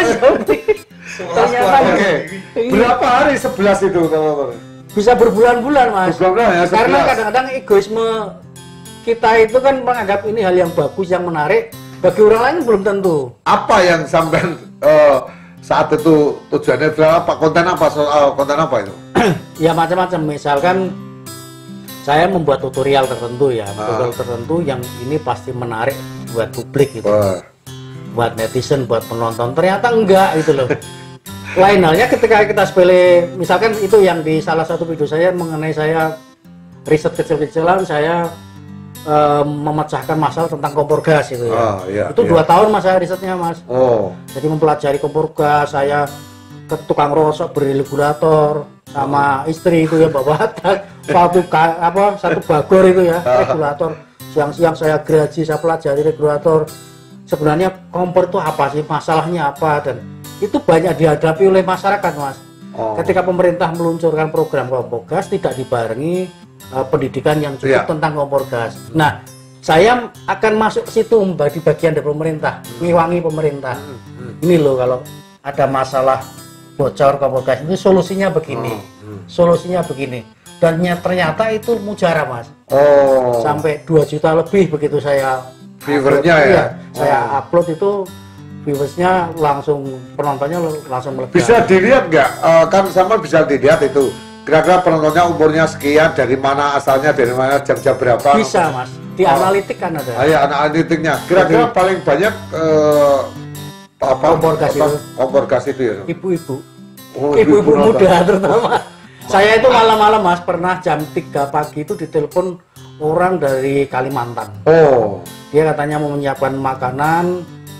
Ternyata oke. Berapa hari sebelas itu teman-teman? bisa berbulan-bulan mas. Berbulan ya, Karena sebelas. kadang-kadang egoisme kita itu kan menganggap ini hal yang bagus, yang menarik. Bagi orang lain belum tentu. Apa yang sampai eh, saat itu tujuannya berapa? Konten apa? Soal konten apa itu? Ya macam-macam. Misalkan saya membuat tutorial tertentu ya, tutorial Ah. tertentu yang ini pasti menarik buat publik gitu, Wah. buat netizen, buat penonton. Ternyata enggak gitu loh. Lain halnya ketika kita sepele, misalkan itu yang di salah satu video saya mengenai saya riset kecil-kecilan, saya eh, memecahkan masalah tentang kompor gas itu ya. Ah, iya, itu iya. dua tahun mas saya risetnya mas. Oh. Jadi mempelajari kompor gas, saya ke tukang rosok beri regulator sama istri itu ya bawa satu ka- apa satu bagor itu ya regulator. Siang-siang saya graji, saya pelajari regulator. Sebenarnya kompor itu apa sih, masalahnya apa, dan itu banyak dihadapi oleh masyarakat mas. Oh. Ketika pemerintah meluncurkan program kompor gas tidak dibarengi uh, pendidikan yang cukup Iya. tentang kompor gas. Nah, saya akan masuk ke situ bagi bagian dari pemerintah, ngiwangi pemerintah. Ini loh kalau ada masalah bocor kompor gas itu solusinya begini, solusinya begini. Dan ny- ternyata itu mujarab mas, Oh. sampai dua juta lebih begitu saya Viewernya upload. ya? Iya, saya Oh. upload itu viewersnya langsung, penontonnya langsung meledak. Bisa dilihat nggak? Eh, kan sama bisa dilihat itu. Kira-kira penontonnya umurnya sekian, dari mana asalnya, dari mana, jam-jam berapa? Bisa mas, di Oh. analitik kan ada. Ah, ya, anak analitiknya. Kira-kira Jadi- paling banyak eh, apa? Kompor gas apa? itu. Kompor gas itu ya. Ibu-ibu, Oh, ibu-ibu nonton. muda terutama. Saya itu malam-malam mas pernah jam tiga pagi itu ditelepon orang dari Kalimantan. Oh. Dia katanya mau menyiapkan makanan.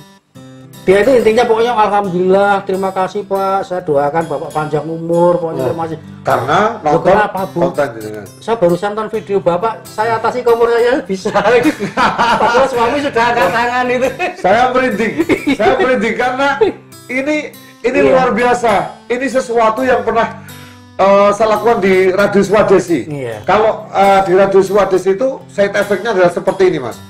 Dia itu intinya pokoknya alhamdulillah, terima kasih Pak, saya doakan Bapak panjang umur, pokoknya Oh. terima kasih. Karena Loh, nonton kenapa, Bu? konten jenengan. Saya barusan nonton video Bapak, saya atasi kompor saya bisa. Padahal suami sudah angkat tangan itu. Saya merinding, saya merinding karena ini ini Iya. luar biasa. Ini sesuatu yang pernah eh, saya lakukan di Radius Wadesi. Iya. Kalau eh, di Radius Wadesi itu side effect-nya adalah seperti ini, Mas.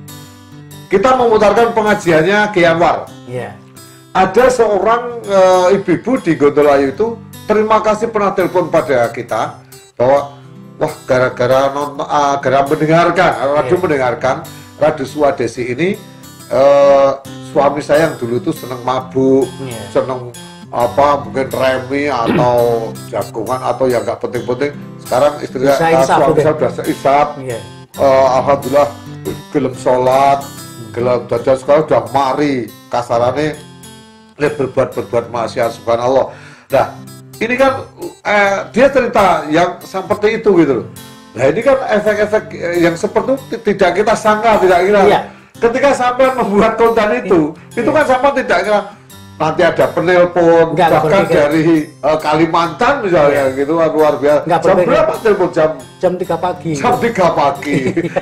Kita memutarkan pengajiannya Ki Anwar. Iya. Ada seorang eh, ibu-ibu di Gondolayu itu terima kasih pernah telepon pada kita bahwa wah gara-gara nonton, ah, gara mendengarkan radio Iya. mendengarkan Radius Wadesi ini eh, suami saya yang dulu tuh seneng mabuk, Iya. seneng apa mungkin remi atau jagungan atau yang nggak penting-penting. Sekarang istrinya Bisa eh, isap suami udah. saya udah isap. Iya. Eh, alhamdulillah gelem sholat, gelem dadah sekarang udah mari kasarannya lihat berbuat-berbuat maksiat subhanallah. Nah ini kan eh, dia cerita yang seperti itu gitu loh. Nah ini kan efek-efek eh, yang seperti itu tidak kita sangka, tidak kira. Iya. Ketika sampai membuat konten itu, itu kan sama tidak kira nanti ada penelpon Nggak, nggak bahkan berpikir. dari eh, Kalimantan misalnya gitu kan luar biasa. Nggak Jam berpikir. berapa telepon jam Jam tiga pagi. jam tiga pagi.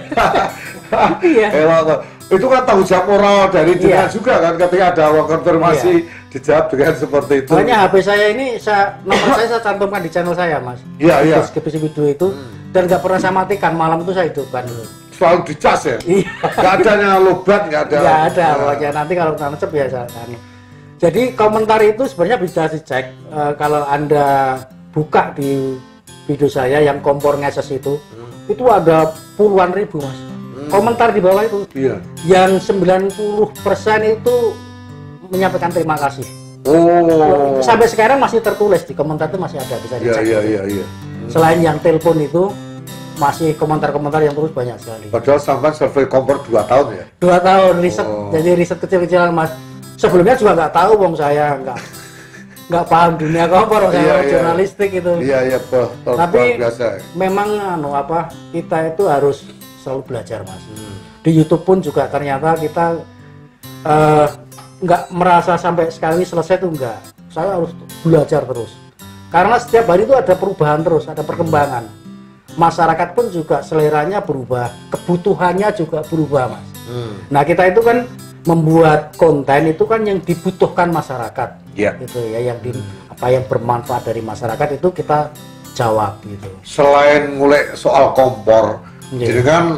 Iya. Elok, itu kan tanggung jawab moral dari jenengan Iya. juga kan ketika ada uang konfirmasi dijawab dengan seperti itu. Makanya H P saya ini, saya, nomor saya saya cantumkan di channel saya mas. Iya, iya. Deskripsi video itu. Dan nggak pernah saya matikan, malam itu saya hidupkan dulu. Selalu dicas ya. Iya. Nggak ada yang lobat, nggak ada. Nggak ada, Nah, pokoknya nanti kalau nancep ya saya anu. Jadi komentar itu sebenarnya bisa dicek eh, kalau anda buka di video saya yang kompor ngeses itu, itu ada puluhan ribu mas. Komentar di bawah itu, Iya. yang sembilan puluh persen itu menyampaikan terima kasih. Oh. Sampai sekarang masih tertulis di komentar itu masih ada, bisa Iya, dicek. iya, iya, iya. Selain yang telepon itu masih komentar-komentar yang terus banyak sekali. Padahal sampai survei kompor dua tahun ya. Dua tahun riset, Oh. jadi riset kecil-kecilan mas. Sebelumnya juga nggak tahu, wong saya nggak nggak paham dunia kompor, saya Iya, orang iya. jurnalistik itu. Iya, iya, betul. Tapi luar biasa. memang anu apa, kita itu harus selalu belajar mas. Di YouTube pun juga ternyata kita eh, nggak merasa sampai sekali selesai itu enggak. Saya harus belajar terus. Karena setiap hari itu ada perubahan terus, ada perkembangan. Masyarakat pun juga seleranya berubah, kebutuhannya juga berubah mas. Hmm. Nah kita itu kan membuat konten itu kan yang dibutuhkan masyarakat, Iya. gitu ya, yang di, apa yang bermanfaat dari masyarakat itu kita jawab gitu. Selain mulai soal kompor, Iya. jadi kan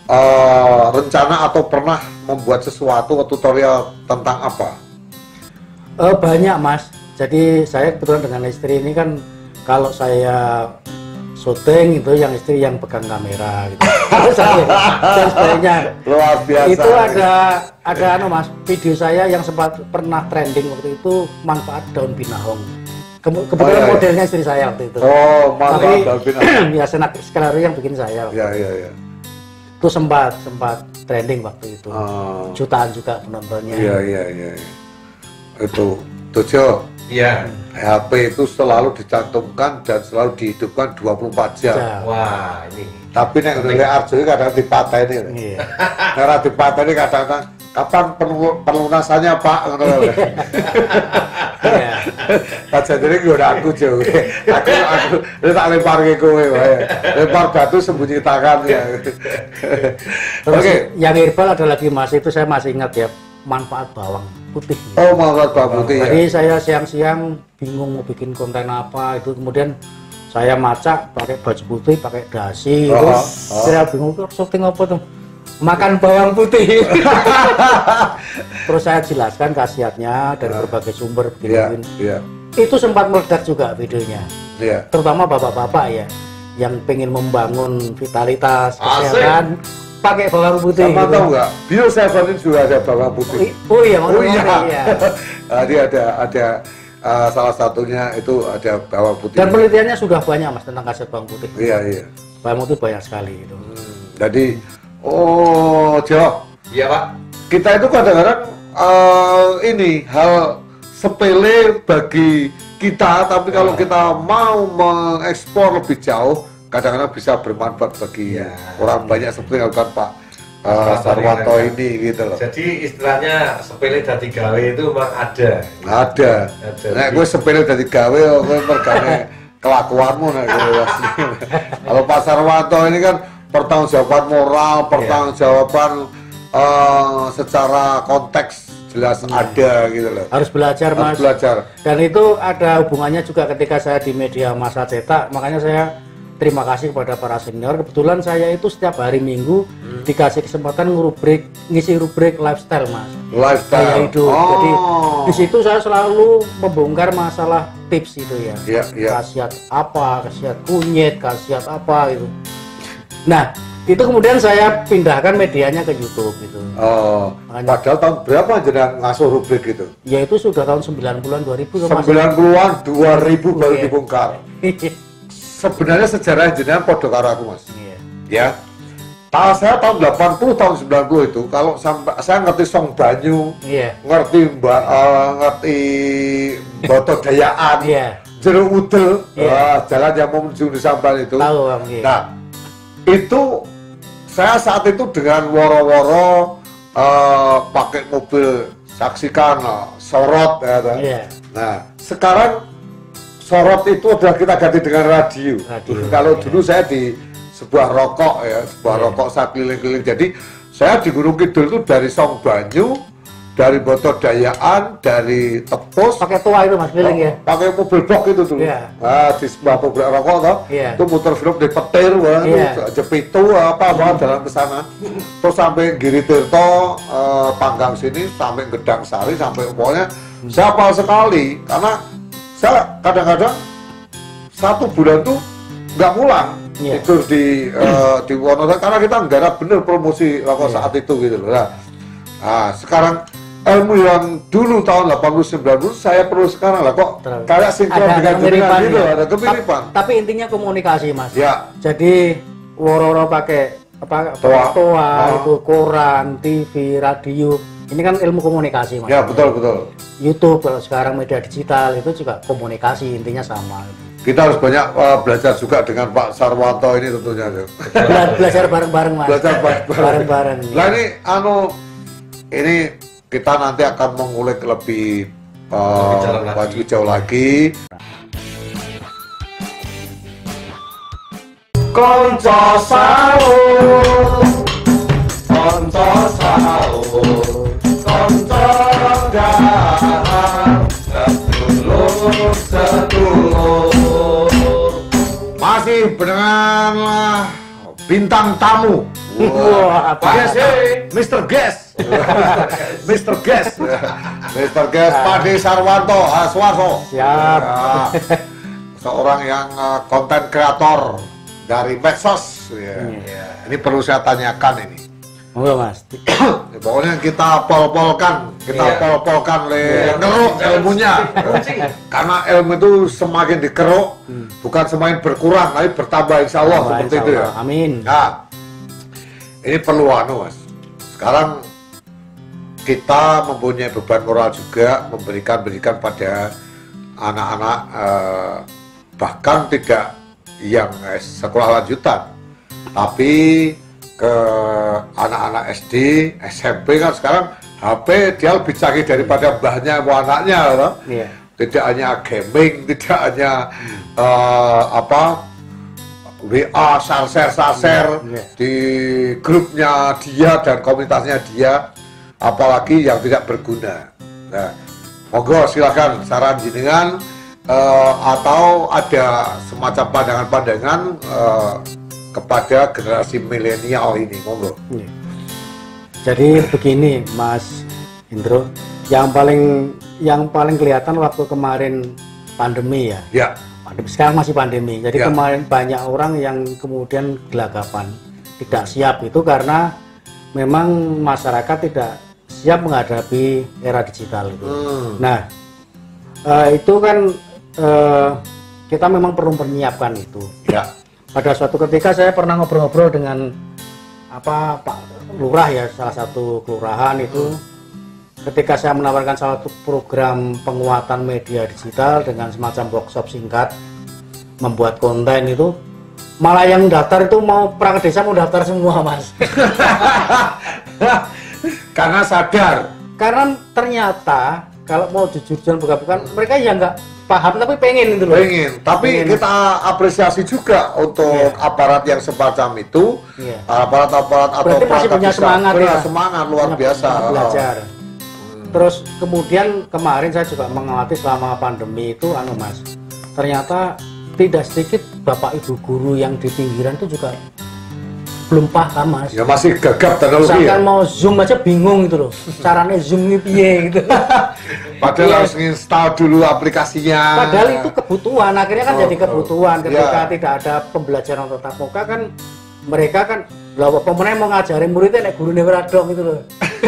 uh, rencana atau pernah membuat sesuatu tutorial tentang apa? Uh, banyak Mas. Jadi saya kebetulan dengan istri ini kan kalau saya syuting itu yang istri yang pegang kamera gitu. Saya dan sebagainya. Luar biasa. Itu ada ada anu Mas, video saya yang sempat pernah trending waktu itu manfaat daun pinahong. Ke kebetulan oh, iya, iya. modelnya istri saya waktu itu. Oh, manfaat Tapi, daun pinahong. ya senak skenario yang bikin saya. Iya, iya, iya. Itu sempat sempat trending waktu itu. Oh. Jutaan juga penontonnya. Iya, iya, iya. Itu Tujo. Iya. H P itu selalu dicantumkan dan selalu dihidupkan dua puluh empat jam. Ya. Wah, ini. Tapi nek ngene Arjo iki kadang dipateni. Iya. Nek dipateni kadang-kadang kapan pelunasannya Pak ngono lho. Iya. Tak jadi gue udah aku jauh. Aku aku lu tak lempar ke kowe wae. Lempar batu sembunyi tangan ya. Terus Oke. yang herbal ada lagi Mas, itu saya masih ingat ya, manfaat bawang putih. Oh, manfaat bawang putih ya. Jadi saya siang-siang bingung mau bikin konten apa, itu kemudian saya masak pakai baju putih, pakai dasi, Oh, terus oh. saya bingung kok syuting apa tuh, makan bawang putih. Terus saya jelaskan khasiatnya dari berbagai sumber Iya, begini. iya. Itu sempat meledak juga videonya, Iya. terutama bapak-bapak ya yang pengen membangun vitalitas, Asik. kesehatan, pakai bawang putih. Sama gitu. tahu nggak? Bio Seven juga ada bawang putih. Oh iya, Oh iya. iya. Tadi ada ada uh, salah satunya itu ada bawang putih. Dan penelitiannya sudah banyak Mas tentang khasiat bawang putih. Iya, iya. Bawang putih banyak sekali gitu. Hmm, jadi oh, Jo, Iya, Pak. kita itu kadang-kadang uh, ini hal sepele bagi kita, tapi kalau kita mau mengekspor lebih jauh, kadang-kadang bisa bermanfaat bagi Ya. orang banyak seperti yang dilakukan Pak uh, Sarwanto ini gitu loh. Jadi istilahnya sepele dadi gawe itu memang ada. Ada. Ada. Nek gue sepele dari gawe, gue mergane kelakuanmu nek gue. Kalau Pak Sarwanto ini kan pertanggungjawaban moral, pertanggungjawaban uh, secara konteks jelas ada gitu loh. Harus belajar Harus Mas. belajar. Dan itu ada hubungannya juga ketika saya di media massa cetak. Makanya saya terima kasih kepada para senior. Kebetulan saya itu setiap hari Minggu hmm. dikasih kesempatan ngerubrik, ngisi rubrik lifestyle Mas. Lifestyle. Gaya hidup. Oh. Jadi di situ saya selalu membongkar masalah tips itu ya. Iya, iya. Khasiat apa, khasiat kunyit, khasiat apa gitu. Nah, itu kemudian saya pindahkan medianya ke YouTube gitu. Oh, Makanya- padahal tahun berapa jenengan ngasuh rubrik gitu? Ya itu sudah tahun sembilan puluhan dua ribu Mas. sembilan puluhan dua ribu baru Iya. dibongkar. Sebenarnya sejarah jenengan podo karo aku, Mas. Iya. Ya. Tahun saya tahun delapan puluh tahun sembilan puluh itu kalau sampai saya ngerti song banyu, Iya. ngerti mbak eh, ngerti boto dayaan, Iya. jeruk udel, Iya. wah, jalan yang mau menuju di Samban itu. Tahu Bang. Iya. Nah, itu saya saat itu dengan woro-woro eh, pakai mobil saksikan eh, sorot ya kan? Iya. Nah, sekarang sorot itu adalah kita ganti dengan radio. Radio, Kalau iya. dulu saya di sebuah rokok ya, sebuah Iya. rokok saya keliling-keliling. Jadi saya di Gunung Kidul itu dari Song Banyu, dari Boto Dayaan, dari Tepus, Pakai tua itu Mas keliling ya. pakai mobil box itu dulu. Iya. Nah, di sebuah pabrik rokok toh. Iya. Itu muter film di petir, wah, Iya. itu Jepitu apa apa jalan ke sana. Terus sampai Giri Tirto, eh, Panggang sini, sampai Gedang Sari, sampai pokoknya saya hafal sekali karena saya kadang-kadang satu bulan tuh nggak pulang. Iya. Tidur di eh, di Wonosobo karena kita nggarap bener promosi rokok Iya. saat itu gitu loh. Nah, nah, sekarang ilmu yang dulu tahun delapan puluh sembilan puluh saya perlu sekarang lah kok Terus. kayak sinkron Ada dengan jenengan kemiripan gitu, ya. ada kemiripan. Ta- Tapi intinya komunikasi Mas. Ya. Jadi woro-woro pakai apa Toa. toa, Ah. itu koran, T V, radio. Ini kan ilmu komunikasi Mas. Ya, betul betul. YouTube kalau sekarang media digital itu juga komunikasi intinya sama. Kita harus banyak uh, belajar juga dengan Pak Sarwanto ini tentunya. Bela- belajar bareng-bareng Mas. Belajar bareng-bareng. Bareng-bareng. Nah ini anu ini kita nanti akan mengulik lebih Lebih dalam uh, lagi. lebih jauh lagi. Konco sahur, konco sahur, konco dahar, sedulur sedulur. Masih dengan bintang tamu. Wah, apa? Guest, Mister Guest. Mister Guest. Mister Guest Pade Sarwanto Haswarso. Siap. Ya, seorang yang uh, konten kreator dari medsos. Ya. Iya. Ini perlu saya tanyakan ini. Monggo Mas. Ya, pokoknya kita pol-polkan, kita Iya. pol-polkan oleh Iya. ngeruk ilmunya. Karena ilmu itu semakin dikeruk, Hmm. bukan semakin berkurang, tapi bertambah insya Allah Wah, seperti insya itu ya. Allah. Amin. Nah, ini perlu anu mas. Sekarang kita mempunyai beban moral juga memberikan pendidikan pada anak-anak eh, bahkan tidak yang eh, sekolah lanjutan, tapi ke anak-anak S D, S M P kan sekarang H P dia lebih canggih daripada mbahnya atau anaknya, loh. Iya. Tidak hanya gaming, tidak hanya eh, apa W A, share-share, share Iya. di grupnya dia dan komunitasnya dia, apalagi yang tidak berguna. Nah, monggo silakan saran jenengan eh, atau ada semacam pandangan-pandangan eh, kepada generasi milenial ini, monggo. Iya. Jadi begini Mas Indro, yang paling yang paling kelihatan waktu kemarin pandemi ya. Ya, Pandemi sekarang masih pandemi. Jadi Ya. kemarin banyak orang yang kemudian gelagapan, tidak siap itu karena memang masyarakat tidak siap menghadapi era digital itu. hmm. Nah, eh, itu kan eh, kita memang perlu menyiapkan itu. ya, Pada suatu ketika saya pernah ngobrol-ngobrol dengan apa Pak Lurah ya, salah satu kelurahan itu, ketika saya menawarkan salah satu program penguatan media digital dengan semacam workshop singkat membuat konten itu, malah yang daftar itu mau perangkat desa mau daftar semua Mas. karena sadar. Karena ternyata kalau mau jujur-jujuran buka-bukaan mereka ya nggak paham tapi pengen itu loh. Pengen, tapi Pengen. kita apresiasi juga untuk Iya. aparat yang semacam itu, Iya. aparat-aparat atau Berarti masih perangkat punya desa. semangat Punya ya. semangat luar Punya- biasa. punya belajar. Terus kemudian kemarin saya juga mengamati selama pandemi itu anu Mas, ternyata tidak sedikit bapak ibu guru yang di pinggiran itu juga belum paham Mas. Ya masih gagap teknologi Misalkan ya. mau zoom aja bingung gitu loh, caranya zoom ini piye gitu. Padahal Iya. harus install dulu aplikasinya. Padahal itu kebutuhan, akhirnya kan Oh, jadi kebutuhan. oh. Ketika Ya. tidak ada pembelajaran tatap muka kan mereka kan lah pemenang mau ngajarin muridnya nek gurune ora dong gitu loh.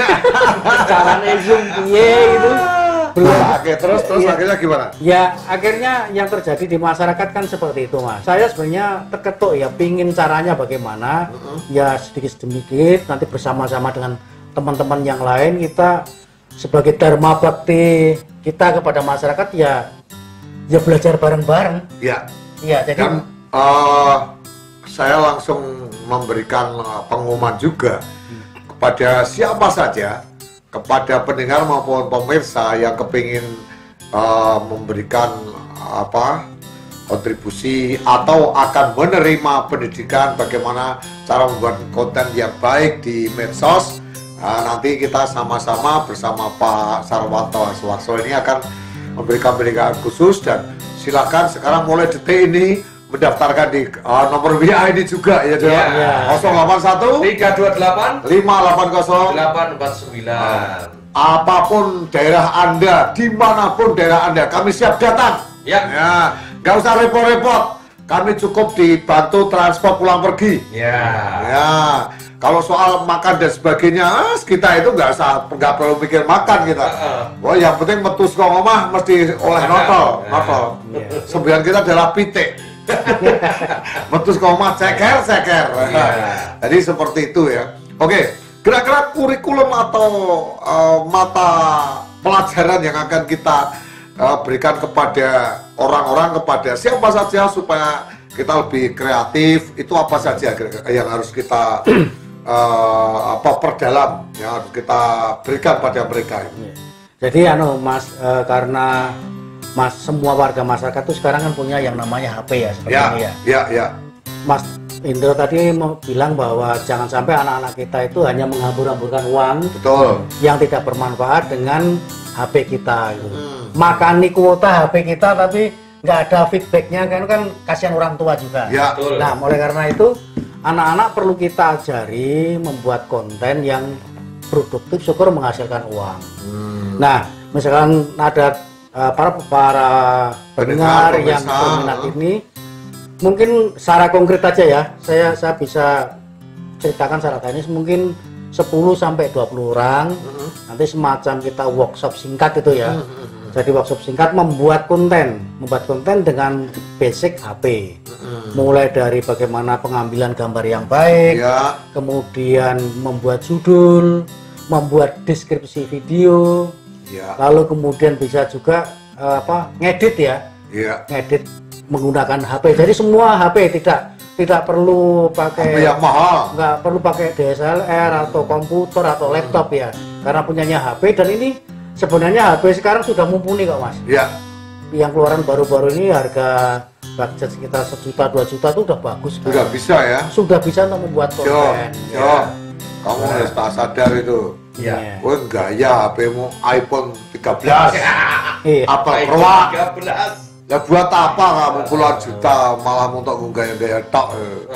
Caranya zoom piye gitu. Belum. Oke, terus terus Iya. akhirnya gimana? Ya akhirnya yang terjadi di masyarakat kan seperti itu Mas. Saya sebenarnya terketuk ya pingin caranya bagaimana, ya sedikit sedikit nanti bersama-sama dengan teman-teman yang lain kita sebagai dharma bakti kita kepada masyarakat ya ya belajar bareng-bareng. Ya, Iya jadi kan eh, saya langsung memberikan eh, pengumuman juga kepada siapa saja, kepada pendengar maupun pemirsa yang kepingin eh, memberikan apa kontribusi atau akan menerima pendidikan bagaimana cara membuat konten yang baik di medsos. Nah, nanti kita sama-sama bersama Pak Sarwanto Haswarso ini akan memberikan pendidikan khusus, dan silakan sekarang mulai detik ini mendaftarkan di uh, nomor W A ini juga ya, Iya. nol delapan satu tiga dua delapan lima delapan nol. delapan empat sembilan. Apapun daerah Anda, dimanapun daerah Anda, kami siap datang. Ya. Ya, nggak usah repot-repot. Kami cukup dibantu transport pulang pergi. Ya. Ya, kalau soal makan dan sebagainya, ah, kita itu nggak usah, nggak perlu pikir makan kita. Heeh. Wah, yang penting metu saka omah mesti oleh notol, Ya. notol. Iya. Sembilan kita adalah pitik. Metu saka omah ceker, ceker. Iya. Jadi seperti itu ya. Oke, kira-kira kurikulum atau eh, mata pelajaran yang akan kita eh, berikan kepada orang-orang, kepada siapa saja supaya kita lebih kreatif, itu apa saja kira-kira yang harus kita eh, apa perdalam, yang harus kita berikan pada mereka ini. jadi anu Mas eh, karena Mas semua warga masyarakat itu sekarang kan punya yang namanya H P ya seperti Ya, ini ya. ya, ya. Mas Indro tadi mau bilang bahwa jangan sampai anak-anak kita itu hanya menghambur-hamburkan uang Betul. yang tidak bermanfaat dengan H P kita gitu. Hmm. Makani kuota H P kita tapi nggak ada feedbacknya kan kan kasihan orang tua juga. Ya. Betul. Nah, oleh karena itu anak-anak perlu kita ajari membuat konten yang produktif, syukur menghasilkan uang. Hmm. Nah, misalkan ada uh, para para pendengar yang berminat ini, mungkin secara konkret aja ya, saya saya bisa ceritakan secara teknis, mungkin sepuluh sampai dua puluh orang, uh-huh. nanti semacam kita workshop singkat itu ya. Uh-huh. Jadi workshop singkat membuat konten, membuat konten dengan basic H P. Uh-huh. Mulai dari bagaimana pengambilan gambar yang baik, ya. Kemudian membuat judul, membuat deskripsi video, ya. Lalu kemudian bisa juga uh, apa ngedit ya, ya. Ngedit menggunakan H P. Jadi semua H P, tidak tidak perlu pakai yang mahal, nggak perlu pakai D S L R atau komputer atau laptop ya, karena punyanya H P. Dan ini sebenarnya H P sekarang sudah mumpuni kok Mas. Ya. Yang keluaran baru-baru ini harga budget sekitar sejuta dua juta itu udah bagus. Sudah kan? Bisa ya? Sudah bisa untuk membuat konten. Jo, Jo. Kamu nah. harus tak sadar itu. Iya. Wah gaya H P-mu iPhone tiga belas. Iya. Apa Pro? tiga belas. Ya buat apa kamu puluhan juta malah untuk gaya-gaya tok.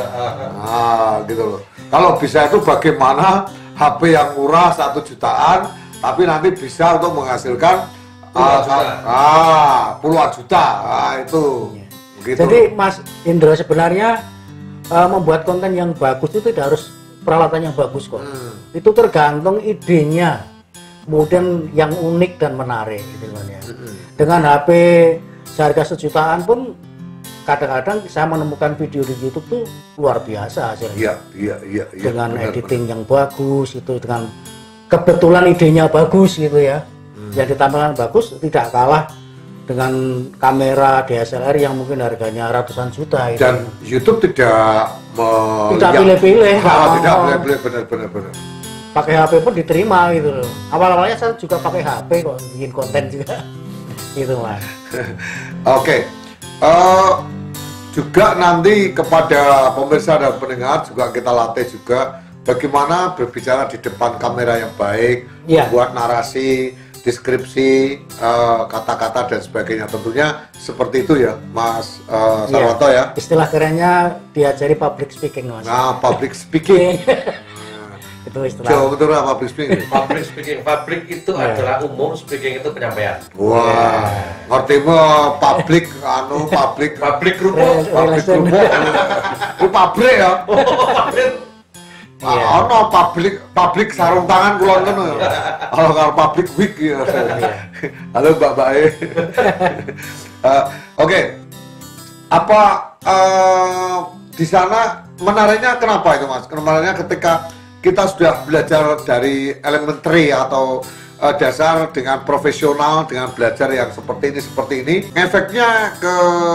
Nah, gitu loh. Kalau bisa itu bagaimana H P yang murah satu jutaan, tapi nanti bisa untuk menghasilkan puluhan uh, juta. Ah, puluhan juta. Ah, itu. Ya. Begitu. Jadi Mas Indro sebenarnya uh, membuat konten yang bagus itu tidak harus peralatan yang bagus kok. Hmm. Itu tergantung idenya, kemudian yang unik dan menarik gitu loh ya. Hmm. Dengan H P seharga sejutaan pun kadang-kadang saya menemukan video di YouTube tuh luar biasa hasilnya. Iya, iya, iya. Ya, dengan benar, editing benar. yang bagus itu, dengan kebetulan idenya bagus gitu ya. Hmm. Yang ditampilkan bagus, tidak kalah dengan kamera D S L R yang mungkin harganya ratusan juta itu. Dan YouTube tidak me... tidak pilih-pilih. Ah, tidak pilih-pilih, benar-benar benar. Pakai H P pun diterima gitu loh. Awal-awalnya saya juga pakai H P kok bikin konten juga. Gitu Mas. Oke, okay. uh, juga nanti kepada pemirsa dan pendengar juga kita latih juga bagaimana berbicara di depan kamera yang baik, ya. Membuat narasi, deskripsi, kata-kata uh, dan sebagainya. Tentunya seperti itu ya, Mas uh, Sarwanto ya. Istilah kerennya diajari public speaking, Mas. Nah, public speaking. Itu istilah. Coba betul lah public speaking. Public speaking, public itu yeah. adalah umum, speaking itu penyampaian. Wah, yeah. Ngerti mah public, anu public, public rumo, public rumo. Itu pabrik ya. Oh, pabrik. Iya. Ono public, public sarung tangan kulon ngono ya. Kalau kalau public wig ya. Halo Mbak Mbak. uh, Oke. Apa uh, di sana menariknya kenapa itu Mas? Menariknya ketika kita sudah belajar dari elementary atau uh, dasar dengan profesional, dengan belajar yang seperti ini seperti ini, efeknya ke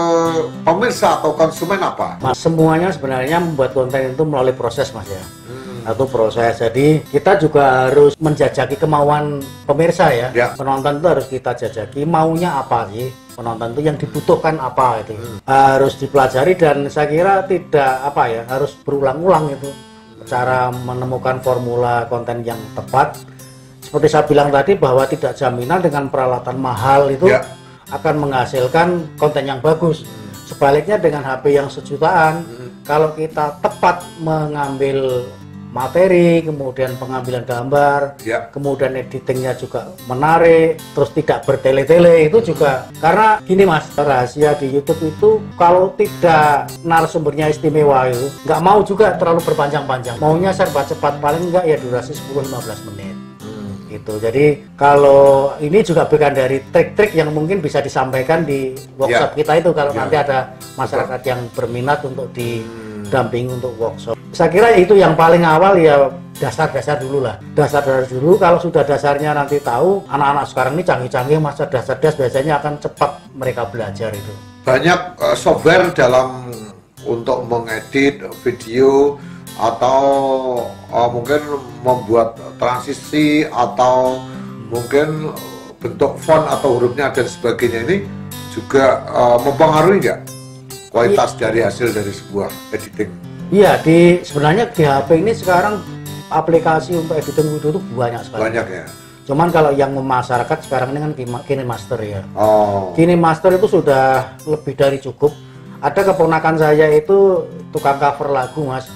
pemirsa atau konsumen apa? Mas, semuanya sebenarnya membuat konten itu melalui proses Mas ya. Hmm. Atau proses. Jadi kita juga harus menjajaki kemauan pemirsa ya. Ya. Penonton itu harus kita jajaki maunya apa sih? Penonton itu yang dibutuhkan apa itu. Hmm. Harus dipelajari dan saya kira tidak apa ya, harus berulang-ulang itu. Cara menemukan formula konten yang tepat. Seperti saya bilang tadi bahwa tidak jaminan dengan peralatan mahal itu ya. Akan menghasilkan konten yang bagus. Hmm. Sebaliknya dengan H P yang sejutaan, hmm. kalau kita tepat mengambil materi, kemudian pengambilan gambar, ya. Kemudian editingnya juga menarik, terus tidak bertele-tele, itu juga karena gini Mas, rahasia di YouTube itu kalau tidak narasumbernya istimewa itu nggak mau juga terlalu berpanjang-panjang, maunya serba cepat, paling enggak ya durasi sepuluh sampai lima belas menit. Hmm. Gitu. Jadi kalau ini juga bukan dari trik-trik yang mungkin bisa disampaikan di workshop ya. Kita itu kalau ya. Nanti ada masyarakat yang berminat untuk didampingi hmm. untuk workshop. Saya kira itu yang paling awal ya dasar-dasar dulu lah. Dasar-dasar dulu, kalau sudah dasarnya nanti tahu, anak-anak sekarang ini canggih-canggih, masa cerdas-cerdas biasanya akan cepat mereka belajar itu. Banyak uh, software dalam untuk mengedit video atau uh, mungkin membuat transisi atau mungkin bentuk font atau hurufnya dan sebagainya ini juga uh, mempengaruhi nggak kualitas I dari hasil dari sebuah editing? Iya, di sebenarnya di H P ini sekarang aplikasi untuk editing video itu banyak sekali. Banyak ya. Cuman kalau yang masyarakat sekarang ini kan KineMaster ya. Oh. KineMaster itu sudah lebih dari cukup. Ada keponakan saya itu tukang cover lagu Mas. Hmm.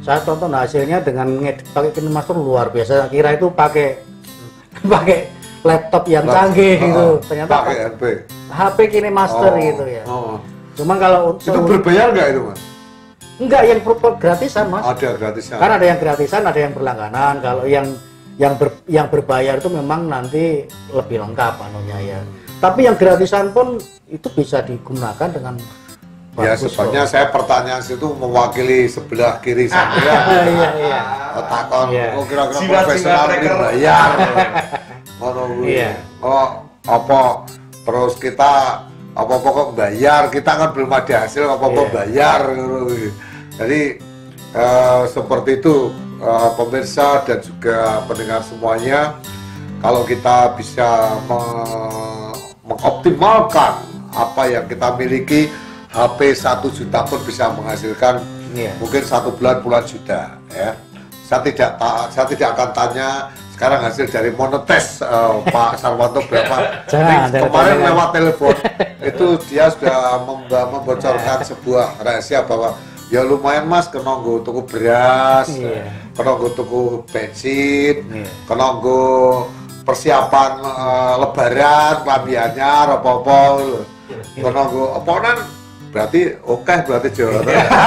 saya tonton hasilnya dengan ngedit pakai KineMaster luar biasa. Kira itu pakai pakai laptop yang canggih gitu. Ternyata pakai H P. H P KineMaster Oh. gitu ya. Oh. Cuman kalau untuk Itu berbayar nggak itu mas? enggak yang pro- gratisan mas. Ada gratisnya. Kan ada yang gratisan, ada yang berlangganan. Kalau yang yang ber, yang berbayar itu memang nanti lebih lengkap anunya ya. Tapi yang gratisan pun itu bisa digunakan dengan Ya bagus sebenarnya kok. saya pertanyaan situ mewakili sebelah kiri saya. Iya iya. Takon, Iya. oh kira-kira Jiwa-jiwa profesional ini tracker. bayar. Ngono kuwi. Iya. Oh, apa terus kita apa-apa kok bayar, kita kan belum ada hasil apa-apa Iya. bayar ngono kuwi. Jadi eh, seperti itu eh, pemirsa dan juga pendengar semuanya, kalau kita bisa me- mengoptimalkan apa yang kita miliki, H P satu juta pun bisa menghasilkan Iya. mungkin satu bulan puluhan juta ya. Saya tidak ta- saya tidak akan tanya sekarang hasil dari monetes eh, Pak Sarwanto berapa. Jangan, Ini jangan, kemarin jangan. lewat telepon itu dia sudah memba- membocorkan sebuah rahasia bahwa ya lumayan mas kena nggo tuku beras, Iya. kena nggo tuku bensin, Iya. kena nggo persiapan eh, lebaran, klambi anyar apa-apa lho. Kena nggo oponan berarti oke berarti Jawa.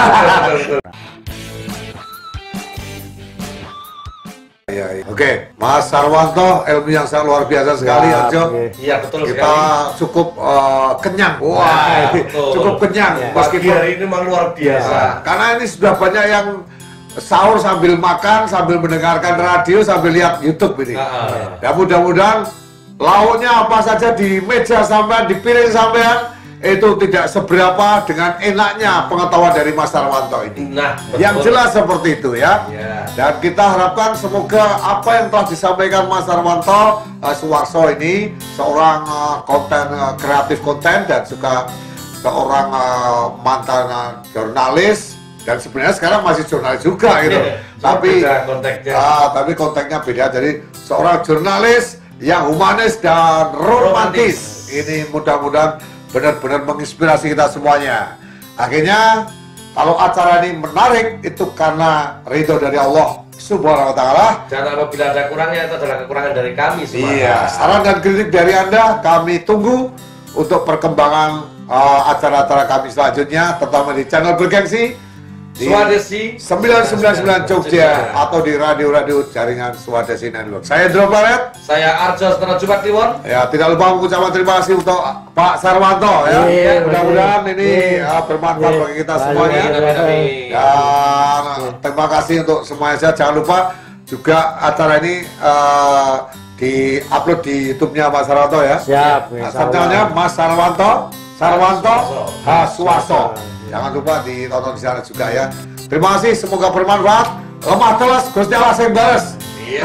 Ya, ya. Oke, Mas Sarwanto, ilmu yang sangat luar biasa sekali, Ya, Arjo. oke. Iya betul Kita sekali. cukup eh, kenyang, wah, Nah, betul. cukup kenyang. Ya. Pagi Meskipun hari ini memang luar biasa. Ya, karena ini sudah banyak yang sahur sambil makan, sambil mendengarkan radio, sambil lihat YouTube ini. Ah. Ya mudah-mudahan lauknya apa saja di meja sampean, di piring sampean itu tidak seberapa dengan enaknya pengetahuan dari Mas Sarwanto ini. Nah, betul. Yang jelas seperti itu ya. Ya. Dan kita harapkan semoga apa yang telah disampaikan Mas Sarwanto uh, Suwarso ini seorang uh, konten uh, kreatif konten dan juga seorang uh, mantan uh, jurnalis dan sebenarnya sekarang masih jurnalis juga gitu. Cuma tapi beda konteksnya. ah, tapi konteksnya beda. Jadi seorang jurnalis yang humanis dan romantis. Ini mudah-mudahan benar-benar menginspirasi kita semuanya. Akhirnya kalau acara ini menarik itu karena ridho dari Allah Subhanahu wa taala. Dan apabila ada kurangnya itu adalah kekurangan dari kami semua. Iya, saran dan kritik dari Anda kami tunggu untuk perkembangan uh, acara-acara kami selanjutnya, terutama di channel Bergengsi di Swadesi sembilan sembilan sembilan Jogja atau di radio-radio jaringan Swadesi Network. Saya Indro Planet. Saya Arjo setelah Jumat Kliwon. Ya, tidak lupa mengucapkan terima kasih untuk Pak Sarwanto ya. Iya, Mudah-mudahan iya. ini Iya. uh, bermanfaat Iya. bagi kita Baik, semuanya. iya. Dan terima kasih untuk semuanya. Saya jangan lupa juga acara ini uh, di-upload di YouTube-nya Mas Sarwanto ya. Siap, Nah, insya Allah. channelnya Mas Sarwanto, Sarwanto Haswaso. Iya. Jangan lupa ditonton di sana juga ya. Terima kasih, semoga bermanfaat. Lemah teles, Gusti Allah sing bares. Iya.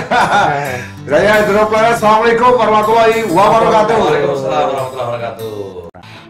Saya Indro Planet. Assalamualaikum warahmatullahi wabarakatuh. Waalaikumsalam warahmatullahi wabarakatuh.